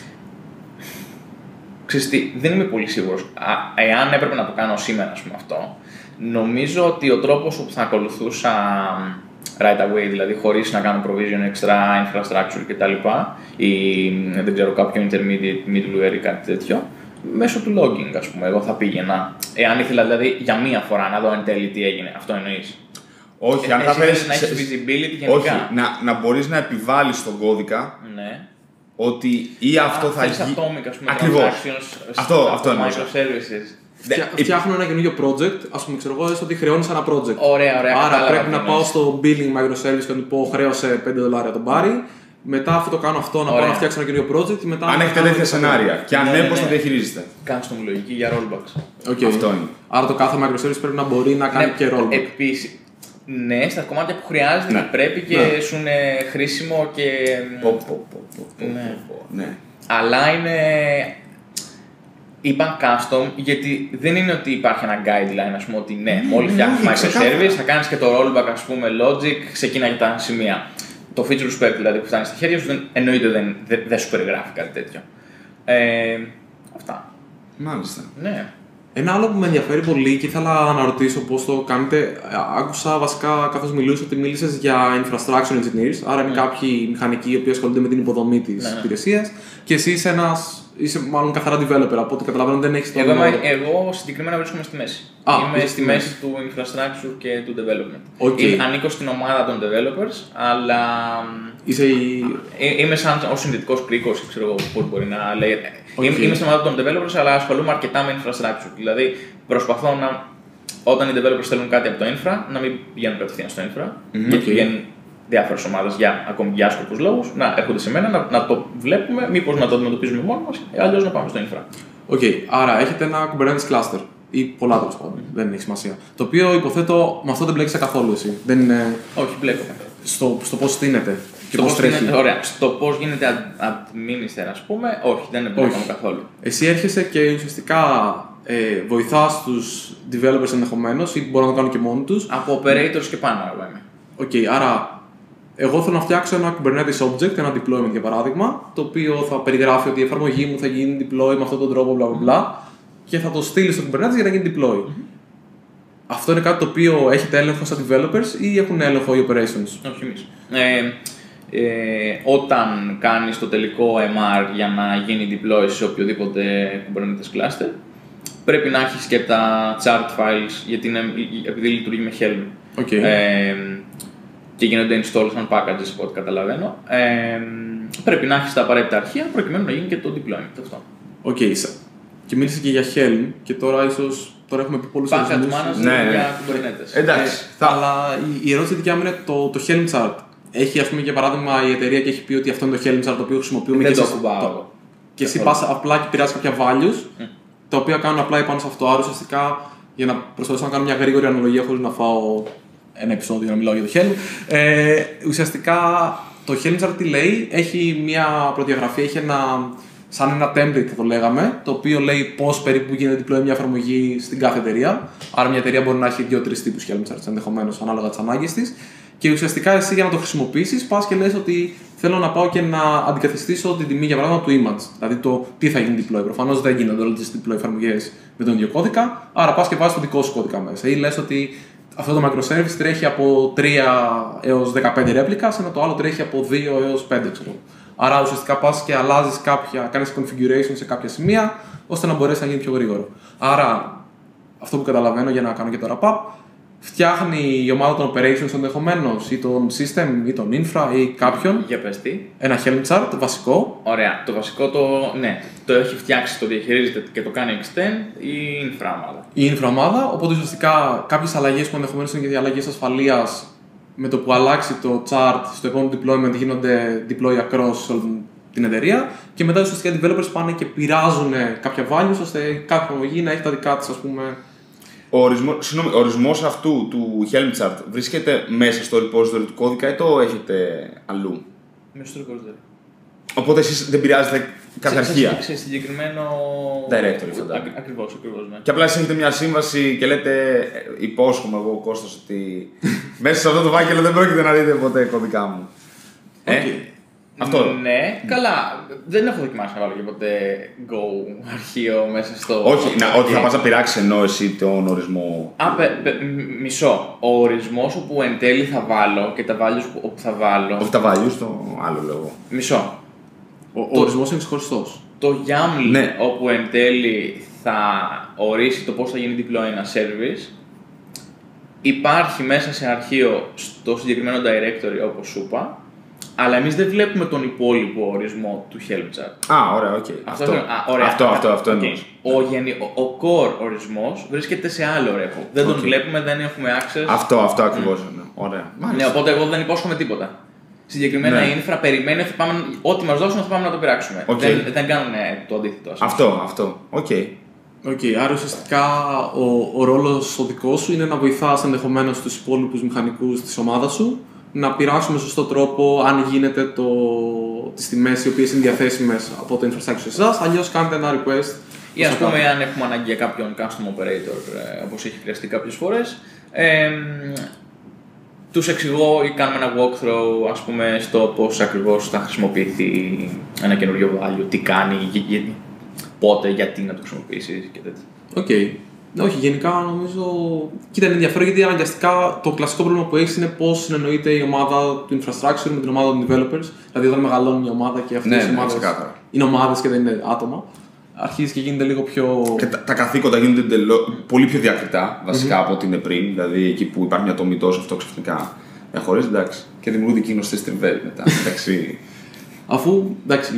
[SPEAKER 3] ξέρεις τι, δεν είμαι πολύ σίγουρος. Α, εάν έπρεπε να το κάνω σήμερα, ας πούμε, αυτό, νομίζω ότι ο τρόπος που θα ακολουθούσα right away, δηλαδή χωρίς να κάνω provision extra infrastructure κτλ. Ή δεν ξέρω, κάποιο intermediate middleware ή κάτι τέτοιο, μέσω του logging, ας πούμε, εγώ θα πήγαινα. Εάν ήθελα δηλαδή για μία φορά να δω εν τέλει τι έγινε, αυτό εννοείς?
[SPEAKER 2] Όχι,
[SPEAKER 3] ε,
[SPEAKER 2] αν θα
[SPEAKER 3] θέλεις να έχεις visibility γενικά.
[SPEAKER 2] Όχι, να, να μπορείς να επιβάλλεις στον κώδικα,
[SPEAKER 3] ναι,
[SPEAKER 2] ότι ή αυτό
[SPEAKER 3] Α,
[SPEAKER 2] θα γίνει.
[SPEAKER 3] Atomic, ας πούμε,
[SPEAKER 2] ακριβώς. Αυτό, αυτό εννοούσα.
[SPEAKER 3] Microservices.
[SPEAKER 1] Φτιά, φτιάχνω ένα καινούργιο project, ας πούμε, ξέρω εγώ, έστω ότι χρεώνεις ένα project.
[SPEAKER 3] Ωραία, ωραία.
[SPEAKER 1] Άρα πρέπει να πάω στο billing microservice και να του πω χρέωσε πέντε δολάρια τον πάρει. Μετά αυτό το κάνω αυτό, να
[SPEAKER 3] ωραία.
[SPEAKER 1] πάω να φτιάξω ένα καινούριο project. Μετά
[SPEAKER 2] αν έχετε τέτοια σενάρια και αν
[SPEAKER 3] ναι,
[SPEAKER 2] ναι,
[SPEAKER 3] ναι,
[SPEAKER 2] πώς
[SPEAKER 3] ναι.
[SPEAKER 2] το διαχειρίζεστε.
[SPEAKER 3] Κάνεις το λογική για rollbacks.
[SPEAKER 1] Okay.
[SPEAKER 2] Αυτό είναι.
[SPEAKER 1] Άρα το κάθε microservice πρέπει να μπορεί να κάνει
[SPEAKER 3] ναι,
[SPEAKER 1] και rollback.
[SPEAKER 3] Επίσης, ναι, στα κομμάτια που χρειάζεται
[SPEAKER 2] ναι.
[SPEAKER 3] και πρέπει και ναι. σου είναι χρήσιμο και.
[SPEAKER 2] Πω, πω, πω, πω, πω,
[SPEAKER 3] ναι.
[SPEAKER 2] πω, ναι.
[SPEAKER 3] Αλλά είναι. Είπα custom γιατί δεν είναι ότι υπάρχει ένα guideline, ας πούμε, ότι ναι, μόλις φτιάχνεις microservice θα κάνεις και το rollback, ας πούμε, logic, ξεκινά για τα σημεία. Το feature spec δηλαδή που φτάνει στα χέρια σου δεν, εννοείται δεν, δεν, δεν σου περιγράφει κάτι τέτοιο. Ε, αυτά.
[SPEAKER 2] Μάλιστα.
[SPEAKER 3] Ναι.
[SPEAKER 1] Ένα άλλο που με ενδιαφέρει πολύ και ήθελα να ρωτήσω πώς το κάνετε. Άκουσα βασικά καθώς μιλούσε ότι μίλησες για infrastructure engineers, άρα είναι mm. κάποιοι μηχανικοί οι οποίοι ασχολούνται με την υποδομή της ναι, υπηρεσίας και εσύ είσαι ένας. Είσαι μάλλον καθαρά developer, από ό,τι καταλαβαίνω δεν έχεις το
[SPEAKER 3] εγώ, είμαι, εγώ συγκεκριμένα βρίσκομαι στη μέση.
[SPEAKER 1] Α,
[SPEAKER 3] είμαι στη μέση του infrastructure και του development.
[SPEAKER 1] Okay.
[SPEAKER 3] Είμαι, ανήκω στην ομάδα των developers, αλλά
[SPEAKER 1] είσαι η...
[SPEAKER 3] είμαι σαν ο συνδετικός κρίκος, ξέρω εγώ πώς μπορεί να λέει. Okay. Είμαι, είμαι στην ομάδα των developers, αλλά ασχολούμαι αρκετά με infrastructure. Δηλαδή προσπαθώ να, όταν οι developers θέλουν κάτι από το infra, να μην πηγαίνουν κατευθείαν στο infra, mm-hmm. γιατί okay. πηγαίνουν διάφορες ομάδες για ακόμη για άσκοπους λόγους, να έρχονται σε μένα, να, να το βλέπουμε, μήπως να το αντιμετωπίζουμε μόνοι μας, αλλιώς να πάμε στο infra.
[SPEAKER 1] Οκ, okay. Άρα έχετε ένα Kubernetes cluster ή πολλά τέλος πάντων, mm-hmm. δεν έχει σημασία. Το οποίο υποθέτω με αυτό δεν μπλέκεσαι καθόλου εσύ. Δεν είναι...
[SPEAKER 3] Όχι, μπλέκομαι.
[SPEAKER 1] Στο, στο πώς στείνεται και
[SPEAKER 3] πώς
[SPEAKER 1] τρέχει.
[SPEAKER 3] Γίνεται, ωραία, στο πώς γίνεται administrator, ας πούμε, όχι, δεν εμπλέκομαι καθόλου.
[SPEAKER 1] Εσύ έρχεσαι και ουσιαστικά ε, βοηθάς τους developers ενδεχομένως ή μπορούν να το κάνουν και μόνοι τους.
[SPEAKER 3] Από operators και πάνω, εγώ είμαι.
[SPEAKER 1] Οκ, okay, άρα. Εγώ θέλω να φτιάξω ένα Kubernetes object, ένα deployment για παράδειγμα, το οποίο θα περιγράφει ότι η εφαρμογή μου θα γίνει deploy με αυτόν τον τρόπο, bla bla bla, και θα το στείλει στο Kubernetes για να γίνει deploy. Mm-hmm. Αυτό είναι κάτι το οποίο έχετε έλεγχο σαν developers ή έχουν έλεγχο οι operations?
[SPEAKER 3] Όχι εμείς. Ε, ε, όταν κάνεις το τελικό εμ αρ για να γίνει deploy σε οποιοδήποτε Kubernetes cluster, πρέπει να έχεις και τα chart files, γιατί είναι, επειδή λειτουργεί με Helm.
[SPEAKER 1] Okay.
[SPEAKER 3] Ε, και γίνονται install σαν packages από ό,τι καταλαβαίνω. Ε, πρέπει να έχεις τα απαραίτητα αρχεία προκειμένου να γίνει και το deployment αυτό.
[SPEAKER 1] Οκ. Okay. Και μίλησε και για Helm και τώρα ίσως τώρα έχουμε πει πολλούς
[SPEAKER 3] package management
[SPEAKER 2] ναι, ναι.
[SPEAKER 3] για Kubernetes.
[SPEAKER 2] Εντάξει.
[SPEAKER 1] Ε, θα... Αλλά η, η ερώτηση δικιά μου είναι το, το Helm chart. Έχει, ας πούμε, για παράδειγμα η εταιρεία και έχει πει ότι αυτό είναι το Helm chart το οποίο χρησιμοποιούμε
[SPEAKER 3] δεν
[SPEAKER 1] και,
[SPEAKER 3] το το...
[SPEAKER 1] και εσύ πας απλά και πειράζει κάποια values mm. τα οποία κάνουν απλά πάνω σε αυτό. Άρα ουσιαστικά για να προσπαθήσω να κάνω μια γρήγορη αναλογία χωρίς να φάω ένα επεισόδιο για να μιλάω για το Helm. Ε, ουσιαστικά το Helm Chart τι λέει, έχει μια προδιαγραφή, έχει ένα, σαν ένα template θα το λέγαμε, το οποίο λέει πώς περίπου γίνεται deploy μια εφαρμογή στην κάθε εταιρεία. Άρα μια εταιρεία μπορεί να έχει δύο-τρεις τύπους Helm Charts ενδεχομένως ανάλογα τις ανάγκες της. Και ουσιαστικά εσύ για να το χρησιμοποιήσεις πας και λες ότι θέλω να πάω και να αντικαθιστήσω την τιμή για παράδειγμα του image. Δηλαδή το τι θα γίνει deploy. Προφανώς δεν γίνονται όλες τις deploy εφαρμογές με τον ίδιο κώδικα. Άρα πας και βάζεις το δικό σου κώδικα μέσα. Ή λες ότι αυτό το microservice τρέχει από τρία έως δεκαπέντε replicas, ενώ το άλλο τρέχει από δύο έως πέντε, ξέρω. Άρα ουσιαστικά πας και αλλάζεις κάποια, κάνεις configuration σε κάποια σημεία, ώστε να μπορέσει να γίνει πιο γρήγορο. Άρα, αυτό που καταλαβαίνω για να κάνω και το wrap-up, φτιάχνει η ομάδα των operations ενδεχομένως ή τον system ή τον infra ή κάποιον.
[SPEAKER 3] Για πες τι.
[SPEAKER 1] Ένα Helm chart, το βασικό.
[SPEAKER 3] Ωραία. Το βασικό το, ναι, το έχει φτιάξει, το διαχειρίζεται και το κάνει extend η infra ομάδα.
[SPEAKER 1] Η infra ομάδα, οπότε ουσιαστικά κάποιες αλλαγές που ενδεχομένως είναι και αλλαγές ασφαλείας, με το που αλλάξει το chart στο επόμενο deployment γίνονται deploy across όλη την εταιρεία και μετά ουσιαστικά οι developers πάνε και πειράζουν κάποια values ώστε κάθε εφαρμογή να έχει τα δικά της, ας πούμε.
[SPEAKER 2] Ο ορισμός, συγγνώμη, ο ορισμός αυτού του Helm chart βρίσκεται μέσα στο repository του κώδικα ή το έχετε αλλού?
[SPEAKER 3] Μέσα στο repository.
[SPEAKER 2] Οπότε εσείς δεν πειράζετε κάθε αρχεία.
[SPEAKER 3] Σε συγκεκριμένο
[SPEAKER 2] directory, φαντάζομαι.
[SPEAKER 3] Ακριβώς, ακριβώς. Ναι.
[SPEAKER 2] Και απλά εσείς έχετε μια σύμβαση και λέτε, υπόσχομαι εγώ, Κώστας, ότι μέσα σε αυτό το φάκελο δεν πρόκειται να δείτε ποτέ κωδικά μου.
[SPEAKER 1] Okay.
[SPEAKER 2] Ε? Αυτό.
[SPEAKER 3] Ναι, καλά. Δεν έχω δοκιμάσει να βάλω και ποτέ Go αρχείο μέσα στο.
[SPEAKER 2] Όχι, να, ότι θα πας να πειράξεις ενώ εσύ τον ορισμό.
[SPEAKER 3] Α, πε, πε, μισό. Ο ορισμός όπου εν τέλει θα βάλω και τα values που, όπου θα βάλω.
[SPEAKER 2] Όχι τα values, το άλλο λόγο.
[SPEAKER 3] Μισό.
[SPEAKER 1] Ο, ο ορισμός είναι ξεχωριστός.
[SPEAKER 3] Το YAML
[SPEAKER 2] ναι.
[SPEAKER 3] όπου εν τέλει θα ορίσει το πώς θα γίνει deploy ένα service υπάρχει μέσα σε αρχείο στο συγκεκριμένο directory όπως σου είπα. Αλλά εμείς δεν βλέπουμε τον υπόλοιπο ορισμό του Helm chart.
[SPEAKER 2] Α, ωραία, οκ. Okay.
[SPEAKER 3] Αυτό,
[SPEAKER 2] αυτό,
[SPEAKER 3] α, ωραία,
[SPEAKER 2] αυτό, αυτό, αυτό
[SPEAKER 3] okay. ο, γενι, ο, ο core ορισμός βρίσκεται σε άλλο repo. Δεν okay. τον βλέπουμε, δεν έχουμε access.
[SPEAKER 2] Αυτό, αυτό ακριβώς είναι. Ωραία.
[SPEAKER 3] Ναι, οπότε εγώ δεν υπόσχομαι τίποτα. Συγκεκριμένα
[SPEAKER 2] ναι.
[SPEAKER 3] η infra περιμένει ότι πάμε, ό,τι μας δώσουν θα πάμε να το πειράξουμε.
[SPEAKER 2] Okay.
[SPEAKER 3] Δεν, δεν κάνουν το αντίθετο.
[SPEAKER 2] Αυτό, αυτό. Οκ. Okay.
[SPEAKER 1] Okay, άρα ουσιαστικά ο, ο ρόλος ο δικός σου είναι να βοηθάς ενδεχομένως τους υπόλοιπους μηχανικούς της ομάδας σου να πειράξουμε σωστό τρόπο αν γίνεται το, τις τιμές οι οποίες είναι διαθέσιμες από το infrastructure σε εσάς, αλλιώς κάνετε ένα request.
[SPEAKER 3] Ή ας πούμε αν έχουμε ανάγκη για κάποιον custom operator ε, όπως έχει χρειαστεί κάποιες φορές, ε, τους εξηγώ ή κάνουμε ένα walkthrough ας πούμε στο πώς ακριβώς θα χρησιμοποιηθεί ένα καινούριο value, τι κάνει, για, για, πότε, γιατί να το χρησιμοποιήσεις και τέτοια.
[SPEAKER 1] Οκ. Okay. Όχι, γενικά νομίζω. Κοίτα, είναι ενδιαφέρον γιατί αναγκαστικά το κλασικό πρόβλημα που έχει είναι πώς συνεννοείται η ομάδα του infrastructure με την ομάδα των developers. Δηλαδή, όταν μεγαλώνει μια ομάδα και αυτές οι
[SPEAKER 2] ναι,
[SPEAKER 1] ομάδες είναι ομάδες και δεν είναι άτομα, αρχίζει και γίνεται λίγο πιο.
[SPEAKER 2] Και τα, τα καθήκοντα γίνονται τελο... πολύ πιο διακριτά βασικά mm-hmm. από ό,τι είναι πριν. Δηλαδή, εκεί που υπάρχει μια τομητό, αυτό ξαφνικά εχωρίζει, εντάξει. Και δημιουργούνται και γνωστές τριβές μετά. Εντάξει.
[SPEAKER 1] Αφού. Εντάξει,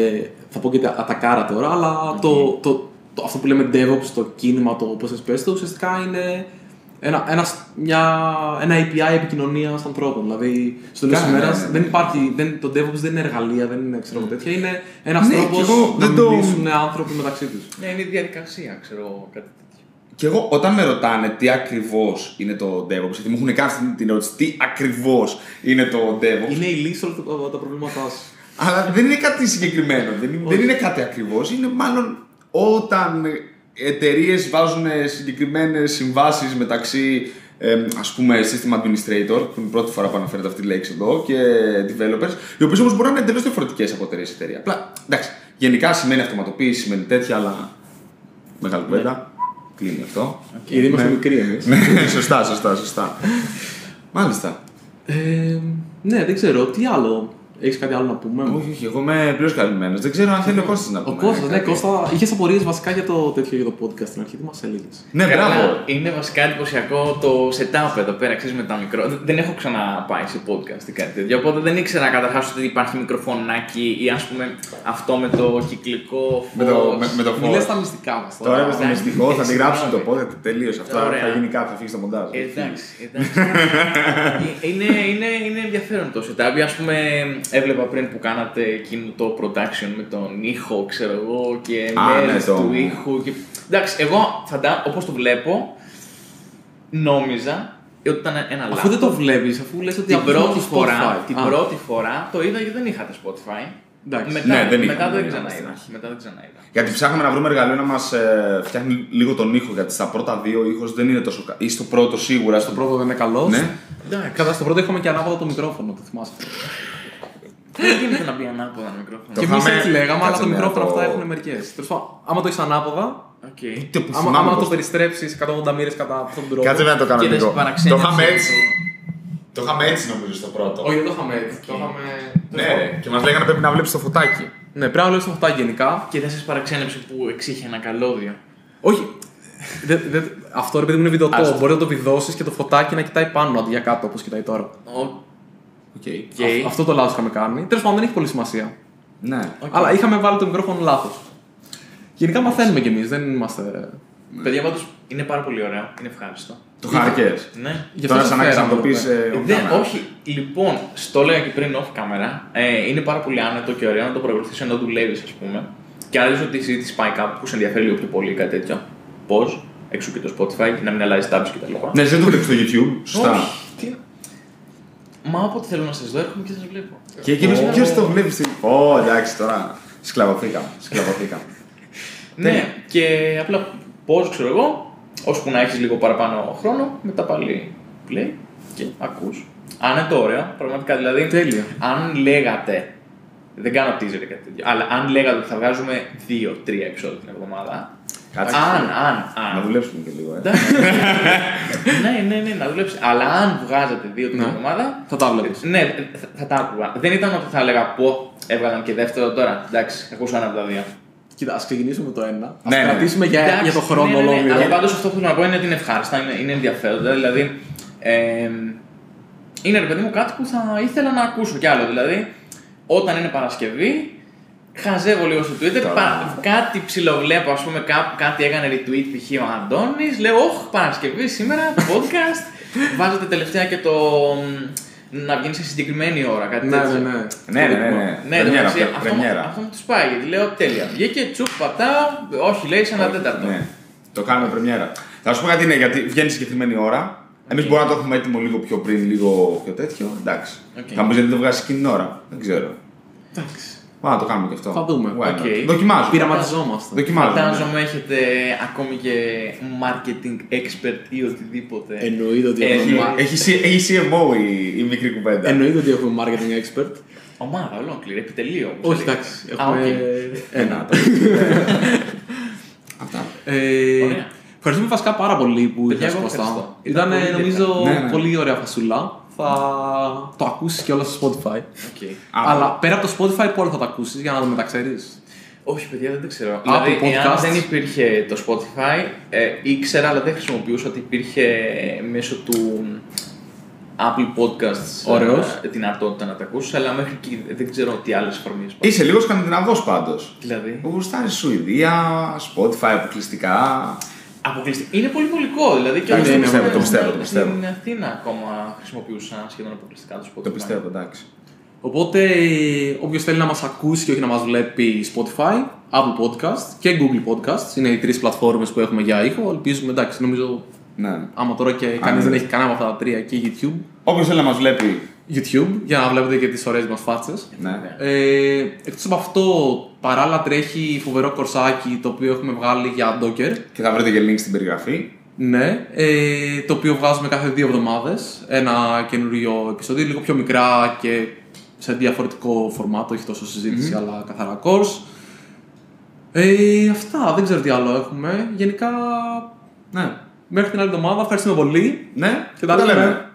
[SPEAKER 1] θα πω και τα ατακάρα τώρα, αλλά okay. το. το Το, αυτό που λέμε DevOps, το κίνημα, το πώς θες πες το, ουσιαστικά είναι ένα, ένα, μια, ένα έι πι άι επικοινωνίας ανθρώπων. Δηλαδή, στο τέλος της ημέρας ναι, ναι, ναι. δεν υπάρχει, δεν, το DevOps δεν είναι εργαλεία, δεν είναι ξέρω, τέτοια, είναι ένας ναι, τρόπος να μιλήσουν το... άνθρωποι μεταξύ τους.
[SPEAKER 3] Ναι, είναι η διαδικασία, ξέρω, κάτι τέτοιο.
[SPEAKER 2] Και εγώ όταν με ρωτάνε τι ακριβώς είναι το DevOps, γιατί μου έχουν κάνει την ερώτηση τι ακριβώς είναι το DevOps.
[SPEAKER 1] Είναι η λύση όλα τα, τα προβλήματά σου.
[SPEAKER 2] Αλλά δεν είναι κάτι συγκεκριμένο, δεν, δεν είναι κάτι ακριβώς, είναι μάλλον. Όταν εταιρείες βάζουν συγκεκριμένες συμβάσεις μεταξύ ε, ας πούμε system administrator, που είναι η πρώτη φορά που αναφέρεται αυτή τη λέξη εδώ, και developers, οι οποίες όμως μπορούν να είναι εντελώς διαφορετικές από εταιρεία σε εταιρεία. Απλά, εντάξει, γενικά σημαίνει αυτοματοποίηση, σημαίνει τέτοια, αλλά μεγάλη κουβέντα. Κλείνει αυτό.
[SPEAKER 1] Okay. Ήδη είμαστε μικροί εμείς.
[SPEAKER 2] Σωστά, σωστά, σωστά. Μάλιστα.
[SPEAKER 1] Ε, ναι, δεν ξέρω, τι άλλο. Έχεις κάτι άλλο να πούμε?
[SPEAKER 2] Όχι, όχι, εγώ είμαι πλήρως καλυμμένος. Δεν ξέρω αν θέλει ο Κώστας να πούμε.
[SPEAKER 1] Ο Κώστας, ναι, Κώστα, είχες απορίες βασικά για το τέτοιο για το podcast στην αρχή, τι μας έλεγες?
[SPEAKER 2] Ναι, μπράβο.
[SPEAKER 3] Είναι βασικά εντυπωσιακό το setup εδώ πέρα, ξέρεις, με τα μικρό. Δεν έχω ξαναπάει σε podcast ή κάτι τέτοιο. Οπότε δεν ήξερα καταρχάς ότι υπάρχει μικροφωνάκι ή ας πούμε αυτό με το κυκλικό φως.
[SPEAKER 2] Με το, με, με το φως.
[SPEAKER 1] Μιλές στα μυστικά μας τώρα.
[SPEAKER 2] Τώρα είμαι στο μυστικό, θα τη γράψουν το podcast τελείως. Αυτό θα γίνει κάτι, θα φύγει στο μοντάζ.
[SPEAKER 3] Εντάξει, εντάξει. είναι, είναι, είναι ενδιαφέρον το setup. Ας πούμε, έβλεπα πριν που κάνατε εκείνο το production με τον ήχο, ξέρω εγώ, και μέρες ναι, το... του ήχου. Και... Εντάξει, εγώ φαντά, όπως το βλέπω, νόμιζα ότι ήταν ένα λάθος.
[SPEAKER 1] Αφού δεν το βλέπεις, αφού λες ότι
[SPEAKER 3] την πρώτη,
[SPEAKER 1] το
[SPEAKER 3] φορά,
[SPEAKER 1] Spotify.
[SPEAKER 3] την
[SPEAKER 1] Α.
[SPEAKER 3] πρώτη φορά το είδα γιατί δεν είχατε Spotify.
[SPEAKER 1] Εντάξει.
[SPEAKER 3] Μετά,
[SPEAKER 2] Ναι, δεν
[SPEAKER 3] μετά
[SPEAKER 2] είχαμε,
[SPEAKER 3] δεν
[SPEAKER 2] δεν
[SPEAKER 3] ξαναείδα.
[SPEAKER 2] είχαμε.
[SPEAKER 3] Μετά δεν ξαναείδα.
[SPEAKER 2] Γιατί ψάχναμε να βρούμε εργαλείο να μας ε, φτιάχνει λίγο τον ήχο. Γιατί στα πρώτα δύο ο ήχος δεν είναι τόσο καλό. Ή στο πρώτο σίγουρα.
[SPEAKER 1] Στο πρώτο δεν είναι καλός.
[SPEAKER 2] Ναι.
[SPEAKER 3] Εντάξει.
[SPEAKER 1] Κατά στο πρώτο είχαμε και ανάποδα το μικρόφωνο, το θυμάσαι.
[SPEAKER 3] Δεν γίνεται να μπει ανάποδα ένα μικρόφωνο.
[SPEAKER 2] Το
[SPEAKER 1] Και εμείς
[SPEAKER 2] είχαμε-
[SPEAKER 1] έτσι λέγαμε, αλλά
[SPEAKER 2] κάτσε
[SPEAKER 1] τα
[SPEAKER 2] μια,
[SPEAKER 1] μικρόφωνα
[SPEAKER 2] το-
[SPEAKER 1] αυτά έχουν μερικές. Τέλος πάντων, άμα το έχεις ανάποδα,
[SPEAKER 3] Οκ.
[SPEAKER 2] Τι που
[SPEAKER 1] άμα,
[SPEAKER 2] θυμάμαι
[SPEAKER 1] άμα το
[SPEAKER 2] πώς-
[SPEAKER 1] περιστρέψεις εκατόν ογδόντα μοίρες κατά αυτόν τον τρόπο.
[SPEAKER 2] Κάτσε να το κάνω
[SPEAKER 3] Και δεν
[SPEAKER 2] λίγο.
[SPEAKER 3] σε παραξένεψε
[SPEAKER 2] Το είχαμε
[SPEAKER 3] το-
[SPEAKER 2] έτσι. Το είχαμε έτσι νομίζω στο πρώτο.
[SPEAKER 1] Όχι, δεν το είχαμε έτσι. Το είχαμε...
[SPEAKER 2] Ναι, ρε. Και μας λέγανε πρέπει να βλέπεις το φωτάκι.
[SPEAKER 1] Ναι, πρέπει να βλέπεις το φωτάκι γενικά.
[SPEAKER 3] Και δεν σα παραξένεψε που εξήχε ένα καλώδιο.
[SPEAKER 1] Όχι. Δε, δε, αυτό ρε παιδί μου είναι βιντεοτό.
[SPEAKER 2] Άστο.
[SPEAKER 1] Μπορεί να το βιδώσεις και το φωτάκι να κοιτάει πάνω αντί για κάτω όπως κοιτάει τώρα.
[SPEAKER 3] Οκ.
[SPEAKER 2] Okay.
[SPEAKER 1] Α- Αυτό το λάθος είχαμε κάνει. Τέλος πάντων δεν έχει πολύ σημασία.
[SPEAKER 2] Ναι.
[SPEAKER 1] Αλλά είχαμε βάλει το μικρόφωνο λάθος. Γενικά μαθαίνουμε κι εμείς, δεν είμαστε.
[SPEAKER 3] Παιδιά, πάντως είναι πάρα πολύ ωραίο. Είναι ευχάριστο.
[SPEAKER 2] Το χάρηκες.
[SPEAKER 3] Ναι.
[SPEAKER 1] Γι' αυτό
[SPEAKER 2] Τώρα
[SPEAKER 1] το
[SPEAKER 2] σαν να κάνεις να
[SPEAKER 1] φέραμε
[SPEAKER 2] το πεις.
[SPEAKER 1] εδώ πέρα.
[SPEAKER 2] ε, on
[SPEAKER 3] Δεν,
[SPEAKER 2] camera.
[SPEAKER 3] όχι, λοιπόν, στο έλεγα και πριν off camera, ε, είναι πάρα πολύ άνετο και ωραίο να το παρακολουθείς ενώ δουλεύεις, ας πούμε. Και αν δεις ότι η συζήτηση πάει κάπου που σε ενδιαφέρει λίγο πιο πολύ ή κάτι τέτοιο. Πώς, έξω και το Spotify και να μην αλλάζει tabs κτλ.
[SPEAKER 2] Ναι, δεν το βλέπεις στο YouTube. Σωστά.
[SPEAKER 3] Όχι, τι... Μα όποτε θέλω να σας δω, έρχομαι και σας βλέπω.
[SPEAKER 2] Και εκείνος
[SPEAKER 3] Ω.
[SPEAKER 2] ποιος το βλέπεις. Ω, εντάξει τώρα. Σκλαβωθήκαμε. Σκλαβωθήκαμε.
[SPEAKER 3] Ναι, και απλά πώς ξέρω εγώ, ώσπου να έχεις λίγο παραπάνω χρόνο, μετά πάλι play και ακούς. Αν είναι το ωραίο, πραγματικά δηλαδή.
[SPEAKER 1] Τέλεια.
[SPEAKER 3] Αν λέγατε. Δεν κάνω teaser ή κάτι τέτοιο. Αλλά αν λέγατε ότι θα βγάζουμε δύο τρία επεισόδια την εβδομάδα.
[SPEAKER 2] Κάτσε.
[SPEAKER 3] Αν, αν,
[SPEAKER 2] Να
[SPEAKER 3] αν.
[SPEAKER 2] δουλέψουμε και λίγο, ε.
[SPEAKER 3] Εντάξει. ναι, ναι, ναι, να δουλέψει. Αλλά αν βγάζατε δύο την
[SPEAKER 1] Ναι.
[SPEAKER 3] εβδομάδα.
[SPEAKER 1] Θα τα βλέπεις.
[SPEAKER 3] Ναι, θα, θα τα άκουγα. Δεν ήταν ότι θα έλεγα πω έβγαλαν και δεύτερο τώρα. Εντάξει, θα ακούσω ένα από τα δύο.
[SPEAKER 1] Κοίτα, ας ξεκινήσουμε το ένα. Ας
[SPEAKER 2] Ναι, ναι.
[SPEAKER 1] κρατήσουμε για,
[SPEAKER 3] Εντάξει,
[SPEAKER 1] για το χρόνο
[SPEAKER 3] ναι, ναι, ναι.
[SPEAKER 1] ολόκληρο.
[SPEAKER 3] Αλλά πάντως αυτό που θέλω να πω είναι ότι είναι ευχάριστα, είναι, είναι ενδιαφέροντα. Δηλαδή, ε, είναι ρε παιδί μου κάτι που θα ήθελα να ακούσω κι άλλο. Δηλαδή, όταν είναι Παρασκευή, χαζεύω λίγο στο Twitter,
[SPEAKER 2] Καλά.
[SPEAKER 3] πα, κάτι ψιλοβλέπω, ας πούμε, κά, κάτι έκανε retweet π.χ. ο Αντώνης, λέω, όχ, Παρασκευή σήμερα, podcast, βάζετε τελευταία και το μ, να βγαίνει σε συγκεκριμένη ώρα, κάτι
[SPEAKER 1] Ναι,
[SPEAKER 3] τέτοιο.
[SPEAKER 1] ναι, ναι.
[SPEAKER 2] Ναι, ναι, ναι, ναι.
[SPEAKER 3] Ναι,
[SPEAKER 2] Πρεμιέρα,
[SPEAKER 3] εντάξει, αυτό,
[SPEAKER 2] πρεμιέρα.
[SPEAKER 3] αυτό μου τους πάει, γιατί λέω τέλεια. Βγήκε, τσουπ, πατάω, όχι λέει, σε ένα τέταρτο.
[SPEAKER 2] Ναι, το κάνουμε πρεμιέρα. Θα σου πω κάτι είναι, γιατί βγαίνει συγκεκριμένη ώρα. Εμείς
[SPEAKER 3] Okay.
[SPEAKER 2] μπορούμε να το έχουμε έτοιμο λίγο πιο πριν, λίγο πιο τέτοιο. Εντάξει.
[SPEAKER 3] Okay.
[SPEAKER 2] Θα μου γιατί δεν το βγάζει εκείνη την ώρα. Δεν ξέρω.
[SPEAKER 1] Εντάξει.
[SPEAKER 2] Μα να το κάνουμε και αυτό.
[SPEAKER 1] Θα δούμε.
[SPEAKER 2] Why not?
[SPEAKER 3] Okay.
[SPEAKER 2] Δοκιμάζουμε.
[SPEAKER 1] Πειραματιζόμαστε.
[SPEAKER 2] Δοκιμάζουμε.
[SPEAKER 3] Φαντάζομαι έχετε ακόμη και marketing expert ή οτιδήποτε.
[SPEAKER 1] Εννοείται ότι
[SPEAKER 3] Έχει-
[SPEAKER 1] έχουμε ma-
[SPEAKER 2] Έχει, C- έχει σι εμ ο η, η μικρή κουβέντα.
[SPEAKER 1] εννοείται ότι έχουμε marketing expert.
[SPEAKER 3] Ομάδα ολόκληρη, επιτελείο. όπως
[SPEAKER 1] Όχι,
[SPEAKER 3] λέγεται.
[SPEAKER 1] εντάξει.
[SPEAKER 3] Α,
[SPEAKER 1] Έχουμε
[SPEAKER 3] οκ.
[SPEAKER 1] ένα.
[SPEAKER 2] Αυτά.
[SPEAKER 1] Ε,
[SPEAKER 3] Ωραία.
[SPEAKER 1] Ευχαριστούμε βασικά πάρα πολύ που
[SPEAKER 3] Παιδιά,
[SPEAKER 1] ήρθες
[SPEAKER 3] εγώ
[SPEAKER 1] Κώστα.
[SPEAKER 3] ευχαριστώ.
[SPEAKER 1] Ήταν
[SPEAKER 3] Ήταν πολύ
[SPEAKER 1] νομίζω
[SPEAKER 2] ενδιαφέρον. Ναι, ναι.
[SPEAKER 1] πολύ ωραία φασούλα. Θα το ακούσεις και όλα στο Spotify.
[SPEAKER 3] Οκ.
[SPEAKER 1] Αλλά πέρα από το Spotify, πότε θα το ακούσεις για να το μεταξέρεις.
[SPEAKER 3] Όχι, παιδιά, δεν το ξέρω.
[SPEAKER 1] Apple
[SPEAKER 3] Δηλαδή, εάν
[SPEAKER 1] Podcasts.
[SPEAKER 3] δεν υπήρχε το Spotify, ε, ήξερα, αλλά δεν χρησιμοποιούσα ότι υπήρχε μέσω του Apple Podcasts
[SPEAKER 1] Ωραίος.
[SPEAKER 3] ε, την αρτότητα να τα ακούσεις, αλλά μέχρι εκεί δεν ξέρω τι άλλες εφαρμογές υπάρχουν.
[SPEAKER 2] Είσαι λίγο σκανδιναβός πάντως.
[SPEAKER 3] Δηλαδή,
[SPEAKER 2] Γουστάρεις Σουηδία, Spotify αποκλειστικά.
[SPEAKER 3] αποκλειστικά. Είναι πολύ βολικό, δηλαδή και
[SPEAKER 1] Εντάξει,
[SPEAKER 3] όταν
[SPEAKER 1] το πιστεύω,
[SPEAKER 3] ήμουν
[SPEAKER 2] το πιστεύω, το
[SPEAKER 3] στην-
[SPEAKER 2] πιστεύω.
[SPEAKER 3] Στην Αθήνα ακόμα χρησιμοποιούσα σχεδόν αποκλειστικά το Spotify.
[SPEAKER 2] Το πιστεύω, εντάξει.
[SPEAKER 1] Οπότε, όποιος θέλει να μας ακούσει και όχι να μας βλέπει Spotify, Apple Podcast και Google Podcasts, είναι οι τρεις πλατφόρμες που έχουμε για ήχο. Ελπίζουμε, εντάξει, νομίζω,
[SPEAKER 2] Ναι.
[SPEAKER 1] άμα τώρα και κανείς
[SPEAKER 2] ναι.
[SPEAKER 1] δεν έχει κανένα από αυτά τα τρία, και YouTube.
[SPEAKER 2] Όποιος θέλει να μας βλέπει.
[SPEAKER 1] YouTube, για να βλέπετε και τις ωραίες μας φάτσες.
[SPEAKER 2] Ναι.
[SPEAKER 1] Ε, εκτός από αυτό, παράλληλα τρέχει φοβερό κορσάκι το οποίο έχουμε βγάλει για Docker.
[SPEAKER 2] Και θα βρείτε και link στην περιγραφή.
[SPEAKER 1] Ναι, ε, το οποίο βγάζουμε κάθε δύο εβδομάδες. Ένα καινούριο επεισόδιο, λίγο πιο μικρά και σε διαφορετικό φορμάτο, όχι τόσο συζήτηση,
[SPEAKER 2] Mm-hmm.
[SPEAKER 1] αλλά καθαρά course. Ε, αυτά, δεν ξέρω τι άλλο έχουμε. Γενικά,
[SPEAKER 2] Ναι.
[SPEAKER 1] μέχρι την άλλη εβδομάδα, ευχαριστούμε πολύ.
[SPEAKER 2] Ναι.
[SPEAKER 1] Και τα λέμε.